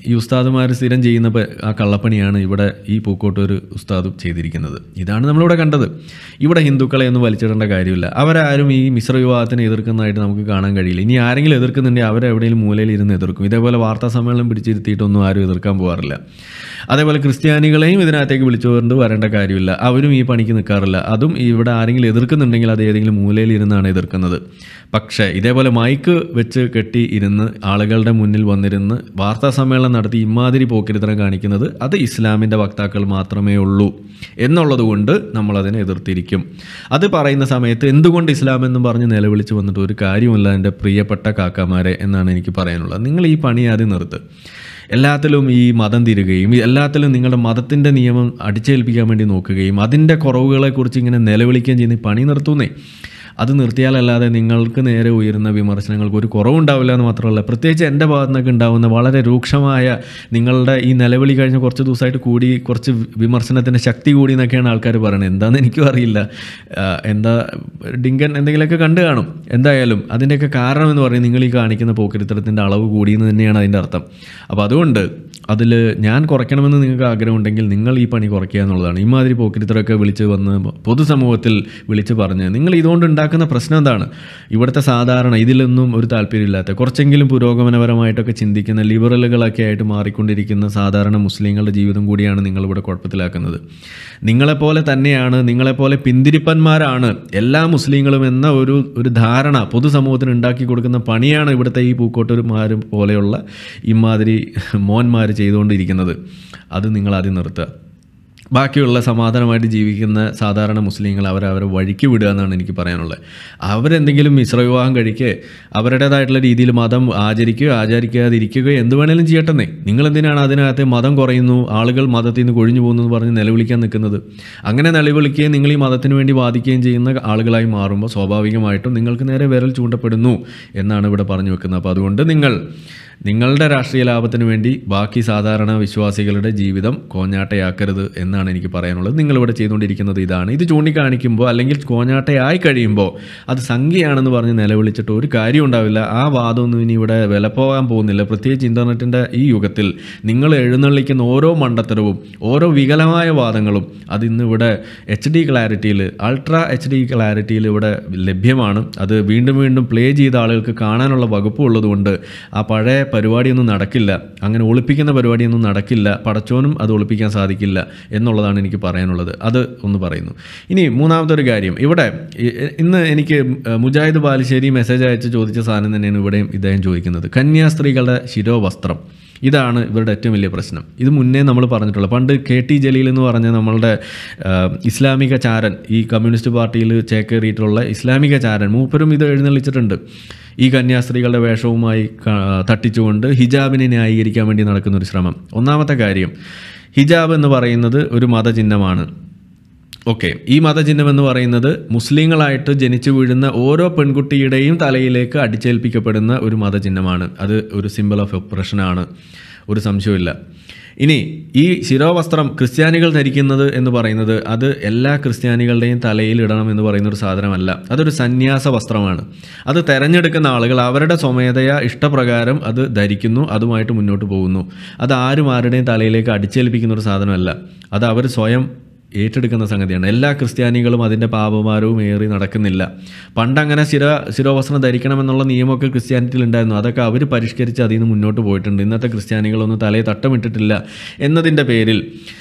ഈ ഉസ്താദുമാർ സ്ഥിരം ചെയ്യുന്ന ആ കള്ളപ്പണിയാണ് ഇവിടെ ഈ പൂക്കോട്ടൂർ ഉസ്താദും ചെയ്തിരിക്കുന്നത്. ഇതാണ് നമ്മളിവിടെ കണ്ടത്. ഇവിടെ ഹിന്ദുക്കളെ ഒന്നും വലിച്ചിടേണ്ട കാര്യമില്ല. അവരാരും ഈ മിശ്ര വിവാഹത്തിനെ എതിർക്കുന്നതായിട്ട് നമുക്ക് കാണാൻ കഴിയില്ല. ഇനി ആരെങ്കിലും എതിർക്കുന്നുണ്ടെങ്കിൽ അവരെവിടെയെങ്കിലും മൂലയിൽ ഇരുന്ന് എതിർക്കും. ഇതേപോലെ വാർത്താ സമ്മേളനം പിടിച്ചിരുത്തിയിട്ടൊന്നും ആരും എതിർക്കാൻ പോകാറില്ല. അതേപോലെ ക്രിസ്ത്യാനികളെയും ഇതിനകത്തേക്ക് വിളിച്ചുകൊണ്ട് വരേണ്ട കാര്യമില്ല. അവരും ഈ പണിക്ക് നിൽക്കാറില്ല. അതും ഇവിടെ ആരെങ്കിലും എതിർക്കുന്നുണ്ടെങ്കിൽ അത് ഏതെങ്കിലും മൂലയിൽ ഇരുന്നാണ് എതിർക്കുന്നത്. പക്ഷേ ഇതേപോലെ മൈക്ക് വെച്ച് കെട്ടി ഇരുന്ന് ആളുകളുടെ മുന്നിൽ വന്നിരുന്ന് വാർത്താ സമ്മേളനം നടത്തി ഇമാതിരി പോക്കിരിത്തരം കാണിക്കുന്നത് അത് ഇസ്ലാമിൻ്റെ വക്താക്കൾ മാത്രമേ ഉള്ളൂ എന്നുള്ളത് കൊണ്ട് നമ്മളതിനെ എതിർത്തിരിക്കും. അത് പറയുന്ന സമയത്ത് എന്തുകൊണ്ട് ഇസ്ലാം എന്നും പറഞ്ഞ് നിലവിളിച്ച് വന്നിട്ട് ഒരു കാര്യമില്ല എൻ്റെ പ്രിയപ്പെട്ട കാക്കാമാരെ എന്നാണ് എനിക്ക് പറയാനുള്ളത്. നിങ്ങൾ ഈ പണി ആദ്യം നിർത്ത്. എല്ലാത്തിലും ഈ മതം തിരുകയും എല്ലാത്തിലും നിങ്ങളുടെ മതത്തിൻ്റെ നിയമം അടിച്ചേൽപ്പിക്കാൻ വേണ്ടി നോക്കുകയും അതിൻ്റെ കുറവുകളെക്കുറിച്ച് ഇങ്ങനെ നിലവിളിക്കുകയും ചെയ്യുന്ന ഈ പണി നിർത്തുന്നേ. അത് നിർത്തിയാലല്ലാതെ നിങ്ങൾക്ക് നേരെ ഉയരുന്ന വിമർശനങ്ങൾക്ക് ഒരു കുറവുണ്ടാവില്ല എന്ന് മാത്രമല്ല, പ്രത്യേകിച്ച് എൻ്റെ ഭാഗത്തു നിന്നൊക്കെ ഉണ്ടാകുന്ന വളരെ രൂക്ഷമായ നിങ്ങളുടെ ഈ നിലവിളി കഴിഞ്ഞ കുറച്ച് ദിവസമായിട്ട് കൂടി കുറച്ച് വിമർശനത്തിൻ്റെ ശക്തി കൂടി എന്നൊക്കെയാണ് ആൾക്കാർ പറയുന്നത്. എന്താണെന്ന് എനിക്കും അറിയില്ല. എന്താ ഡിങ്കൻ എന്തെങ്കിലുമൊക്കെ കണ്ടു കാണും. എന്തായാലും അതിൻ്റെയൊക്കെ കാരണം എന്ന് പറയുന്നത് നിങ്ങൾ ഈ കാണിക്കുന്ന പോക്കിരിത്തരത്തിൻ്റെ അളവ് കൂടിയെന്ന് തന്നെയാണ് അതിൻ്റെ അർത്ഥം. അപ്പോൾ അതുകൊണ്ട് അതിൽ ഞാൻ കുറയ്ക്കണമെന്ന് നിങ്ങൾക്ക് ആഗ്രഹമുണ്ടെങ്കിൽ നിങ്ങൾ ഈ പണി കുറയ്ക്കുക എന്നുള്ളതാണ്. ഇമാതിരി പോക്കിരിത്തരമൊക്കെ വിളിച്ച് വന്ന് പൊതുസമൂഹത്തിൽ വിളിച്ച് പറഞ്ഞ് നിങ്ങൾ ഇതുകൊണ്ട് ഉണ്ടാക്കുന്ന പ്രശ്നം എന്താണ്? ഇവിടുത്തെ സാധാരണ ഇതിലൊന്നും ഒരു താല്പര്യമില്ലാത്ത കുറച്ചെങ്കിലും പുരോഗമനപരമായിട്ടൊക്കെ ചിന്തിക്കുന്ന ലിബറലുകളൊക്കെ ആയിട്ട് മാറിക്കൊണ്ടിരിക്കുന്ന സാധാരണ മുസ്ലിങ്ങളുടെ ജീവിതം കൂടിയാണ് നിങ്ങളിവിടെ കുഴപ്പത്തിലാക്കുന്നത്. നിങ്ങളെപ്പോലെ തന്നെയാണ്, നിങ്ങളെപ്പോലെ പിന്തിരിപ്പന്മാരാണ് എല്ലാ മുസ്ലിങ്ങളും എന്ന ഒരു ധാരണ പൊതുസമൂഹത്തിന് ഉണ്ടാക്കി കൊടുക്കുന്ന പണിയാണ് ഇവിടുത്തെ ഈ പൂക്കോട്ടൂർമാരും പോലെയുള്ള ഇമാതിരി മോന്മാർ ചെയ്തുകൊണ്ടിരിക്കുന്നത്. അത് നിങ്ങളാദ്യം നിർത്തുക. ബാക്കിയുള്ള സമാധാനമായിട്ട് ജീവിക്കുന്ന സാധാരണ മുസ്ലിങ്ങൾ അവരെ വഴിക്ക് വിടുക എന്നാണ് എനിക്ക് പറയാനുള്ളത്. അവരെന്തെങ്കിലും മിശ്രവിവാഹം കഴിക്കുക, അവരുടേതായിട്ടുള്ള രീതിയിൽ മതം ആചരിക്കാതിരിക്കുകയോ എന്ത് വേണേലും ചെയ്യട്ടെന്നേ. നിങ്ങളെന്തിനാണ് അതിനകത്ത് മതം കുറയുന്നു, ആളുകൾ മതത്തിൽ നിന്ന് കൊഴിഞ്ഞു പോകുന്നു എന്ന് പറഞ്ഞ് നിലവിളിക്കാൻ നിൽക്കുന്നത്? അങ്ങനെ നിലവിളിക്കുകയും നിങ്ങൾ ഈ മതത്തിന് വേണ്ടി വാദിക്കുകയും ചെയ്യുന്ന ആളുകളായി മാറുമ്പോൾ സ്വാഭാവികമായിട്ടും നിങ്ങൾക്ക് നേരെ വിരൽ ചൂണ്ടപ്പെടുന്നു എന്നാണ് ഇവിടെ പറഞ്ഞു വെക്കുന്നത്. അപ്പോൾ അതുകൊണ്ട് നിങ്ങളുടെ രാഷ്ട്രീയ ലാഭത്തിന് വേണ്ടി ബാക്കി സാധാരണ വിശ്വാസികളുടെ ജീവിതം കോഞ്ഞാട്ടയാക്കരുത് എന്നാണ് എനിക്ക് പറയാനുള്ളത്. നിങ്ങളിവിടെ ചെയ്തുകൊണ്ടിരിക്കുന്നത് ഇതാണ്. ഇത് ചൂണ്ടിക്കാണിക്കുമ്പോൾ അല്ലെങ്കിൽ കോഞ്ഞാട്ടയായി കഴിയുമ്പോൾ അത് സംഖ്യയാണെന്ന് പറഞ്ഞ് നിലവിളിച്ചിട്ട് ഒരു കാര്യം ഉണ്ടാവില്ല. ആ വാദമൊന്നും ഇനി ഇവിടെ വിലപ്പോകാൻ പോകുന്നില്ല. പ്രത്യേകിച്ച് ഇൻ്റർനെറ്റിൻ്റെ ഈ യുഗത്തിൽ നിങ്ങൾ എഴുന്നള്ളിക്കുന്ന ഓരോ മണ്ടത്തരവും ഓരോ വികലമായ വാദങ്ങളും അതിന്ന് ഇവിടെ HD ക്ലാരിറ്റിയിൽ, അൾട്രാ HD ക്ലാരിറ്റിയിൽ ഇവിടെ ലഭ്യമാണ്. അത് വീണ്ടും വീണ്ടും പ്ലേ ചെയ്ത ആളുകൾക്ക് കാണാനുള്ള വകുപ്പ് ഉള്ളതുകൊണ്ട് ആ പഴയ പരിപാടിയൊന്നും നടക്കില്ല. അങ്ങനെ ഒളിപ്പിക്കുന്ന പരിപാടിയൊന്നും നടക്കില്ല. പടച്ചോനും അത് ഒളിപ്പിക്കാൻ സാധിക്കില്ല എന്നുള്ളതാണ് എനിക്ക് പറയാനുള്ളത്. അത് ഒന്ന് പറയുന്നു. ഇനി മൂന്നാമത്തെ ഒരു കാര്യം, ഇവിടെ ഇന്ന് എനിക്ക് മുജാഹിദ് ബാലുശ്ശേരി മെസ്സേജ് അയച്ച് ചോദിച്ച സാധനം തന്നെയാണ് ഇവിടെയും ഇദ്ദേഹം ചോദിക്കുന്നത്. കന്യാസ്ത്രീകളുടെ ശിരോവസ്ത്രം, ഇതാണ് ഇവരുടെ ഏറ്റവും വലിയ പ്രശ്നം. ഇത് മുന്നേ നമ്മൾ പറഞ്ഞിട്ടുള്ള പണ്ട് KT ജലീൽ എന്ന് പറഞ്ഞ നമ്മളുടെ ഇസ്ലാമിക ചാരൻ, ഈ കമ്മ്യൂണിസ്റ്റ് പാർട്ടിയിൽ ചേക്കേറിയിട്ടുള്ള ഇസ്ലാമിക ചാരൻ, മൂപ്പരും ഇത് എഴുന്നള്ളിച്ചിട്ടുണ്ട്. ഈ കന്യാസ്ത്രീകളുടെ വേഷവുമായി തട്ടിച്ചുകൊണ്ട് ഹിജാബിനെ ന്യായീകരിക്കാൻ വേണ്ടി നടക്കുന്നൊരു ശ്രമം. ഒന്നാമത്തെ കാര്യം, ഹിജാബ് എന്ന് പറയുന്നത് ഒരു മതചിഹ്നമാണ്. ഓക്കെ, ഈ മതചിഹ്നം എന്ന് പറയുന്നത് മുസ്ലിങ്ങളായിട്ട് ജനിച്ചു വീഴുന്ന ഓരോ പെൺകുട്ടിയുടെയും തലയിലേക്ക് അടിച്ചേൽപ്പിക്കപ്പെടുന്ന ഒരു മതചിഹ്നമാണ്. അത് ഒരു സിമ്പിൾ ഓഫ് ഒപ്രഷനാണ്, ഒരു സംശയമില്ല. ഇനി ഈ ശിരോവസ്ത്രം ക്രിസ്ത്യാനികൾ ധരിക്കുന്നത് എന്ന് പറയുന്നത് അത് എല്ലാ ക്രിസ്ത്യാനികളുടെയും തലയിൽ ഇടണം എന്ന് പറയുന്നൊരു സാധനമല്ല. അതൊരു സന്യാസ വസ്ത്രമാണ്. അത് തിരഞ്ഞെടുക്കുന്ന ആളുകൾ അവരുടെ സ്വമേധയാ ഇഷ്ടപ്രകാരം അത് ധരിക്കുന്നു, അതുമായിട്ട് മുന്നോട്ട് പോകുന്നു. അത് ആരുടെയും തലയിലേക്ക് അടിച്ചേൽപ്പിക്കുന്ന ഒരു സാധനമല്ല. അത് അവർ സ്വയം ഏറ്റെടുക്കുന്ന സംഗതിയാണ്. എല്ലാ ക്രിസ്ത്യാനികളും അതിൻ്റെ പാപഭാരവും ഏറി നടക്കുന്നില്ല. പണ്ടങ്ങനെ ശിരോവസ്ത്രം ധരിക്കണമെന്നുള്ള നിയമമൊക്കെ ക്രിസ്ത്യാനിറ്റിയിൽ ഉണ്ടായിരുന്നു. അതൊക്കെ അവർ പരിഷ്കരിച്ച് അതിൽ നിന്ന് മുന്നോട്ട് പോയിട്ടുണ്ട്. ഇന്നത്തെ ക്രിസ്ത്യാനികളൊന്നും തലയെ തട്ടമിട്ടിട്ടില്ല എന്നതിൻ്റെ പേരിൽ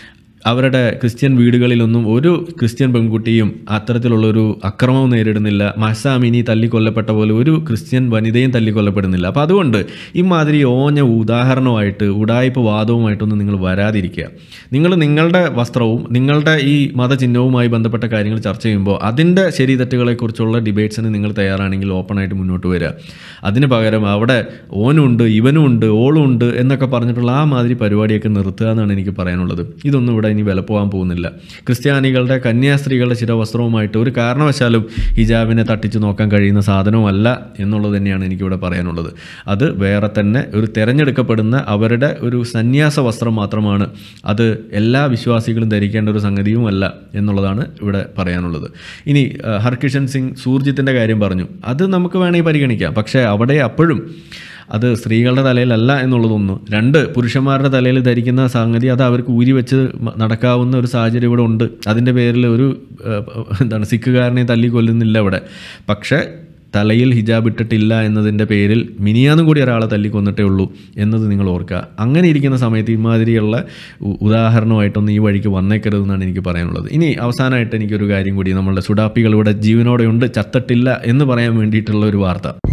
അവരുടെ ക്രിസ്ത്യൻ വീടുകളിലൊന്നും ഒരു ക്രിസ്ത്യൻ പെൺകുട്ടിയും അത്തരത്തിലുള്ളൊരു അക്രമവും നേരിടുന്നില്ല. മഹ്സാമിനി തല്ലിക്കൊല്ലപ്പെട്ട പോലെ ഒരു ക്രിസ്ത്യൻ വനിതയും തല്ലിക്കൊല്ലപ്പെടുന്നില്ല. അപ്പോൾ അതുകൊണ്ട് ഇമാതിരി ഓഞ്ഞ ഉദാഹരണമായിട്ട് ഉടായ്പ വാദവുമായിട്ടൊന്നും നിങ്ങൾ വരാതിരിക്കുക. നിങ്ങൾ നിങ്ങളുടെ വസ്ത്രവും നിങ്ങളുടെ ഈ മതചിഹ്നവുമായി ബന്ധപ്പെട്ട കാര്യങ്ങൾ ചർച്ച ചെയ്യുമ്പോൾ അതിൻ്റെ ശരി തെറ്റുകളെക്കുറിച്ചുള്ള ഡിബേറ്റ്സിന് നിങ്ങൾ തയ്യാറാണെങ്കിൽ ഓപ്പണായിട്ട് മുന്നോട്ട് വരിക. അതിന് പകരം അവിടെ ഓനുണ്ട് ഇവനുണ്ട് ഓളുണ്ട് എന്നൊക്കെ പറഞ്ഞിട്ടുള്ള ആ മാതിരി പരിപാടിയൊക്കെ നിർത്തുക എന്നാണ് എനിക്ക് പറയാനുള്ളത്. ഇതൊന്നും ഇവിടെ ഇനി വിലപ്പോകാൻ പോകുന്നില്ല. ക്രിസ്ത്യാനികളുടെ കന്യാസ്ത്രീകളുടെ ശിരവസ്ത്രവുമായിട്ട് ഒരു കാരണവശാലും ഹിജാബിനെ തട്ടിച്ച് നോക്കാൻ കഴിയുന്ന സാധനവുമല്ല എന്നുള്ളത് തന്നെയാണ് എനിക്കിവിടെ പറയാനുള്ളത്. അത് വേറെ തന്നെ ഒരു തിരഞ്ഞെടുക്കപ്പെടുന്ന അവരുടെ ഒരു സന്യാസ വസ്ത്രം മാത്രമാണ്. അത് എല്ലാ വിശ്വാസികളും ധരിക്കേണ്ട ഒരു സംഗതിയുമല്ല എന്നുള്ളതാണ് ഇവിടെ പറയാനുള്ളത്. ഇനി ഹർകിഷൻ സിംഗ് സൂർജിത്തിൻ്റെ കാര്യം പറഞ്ഞു, അത് നമുക്ക് വേണമെങ്കിൽ പരിഗണിക്കാം. പക്ഷേ അവിടെ അപ്പോഴും അത് സ്ത്രീകളുടെ തലയിലല്ല എന്നുള്ളതൊന്ന്. 2, പുരുഷന്മാരുടെ തലയിൽ ധരിക്കുന്ന സംഗതി അത് അവർക്ക് ഊരി വെച്ച് നടക്കാവുന്ന ഒരു സാഹചര്യം ഇവിടെ ഉണ്ട്. അതിൻ്റെ പേരിൽ ഒരു സിഖുകാരനെ തല്ലിക്കൊല്ലുന്നില്ല ഇവിടെ. പക്ഷേ തലയിൽ ഹിജാബ് ഇട്ടിട്ടില്ല എന്നതിൻ്റെ പേരിൽ മിനിയാന്നും കൂടി ഒരാളെ തല്ലിക്കൊന്നിട്ടേ ഉള്ളൂ എന്നത് നിങ്ങൾ ഓർക്കുക. അങ്ങനെ ഇരിക്കുന്ന സമയത്ത് ഇമാതിരിയുള്ള ഉദാഹരണമായിട്ടൊന്നും ഈ വഴിക്ക് വന്നേക്കരുതെന്നാണ് എനിക്ക് പറയാനുള്ളത്. ഇനി അവസാനമായിട്ട് എനിക്കൊരു കാര്യം കൂടി, നമ്മളുടെ സുഡാപ്പികൾ ഇവിടെ ജീവനോടെ ഉണ്ട്, ചത്തിട്ടില്ല എന്ന് പറയാൻ വേണ്ടിയിട്ടുള്ള ഒരു വാർത്ത.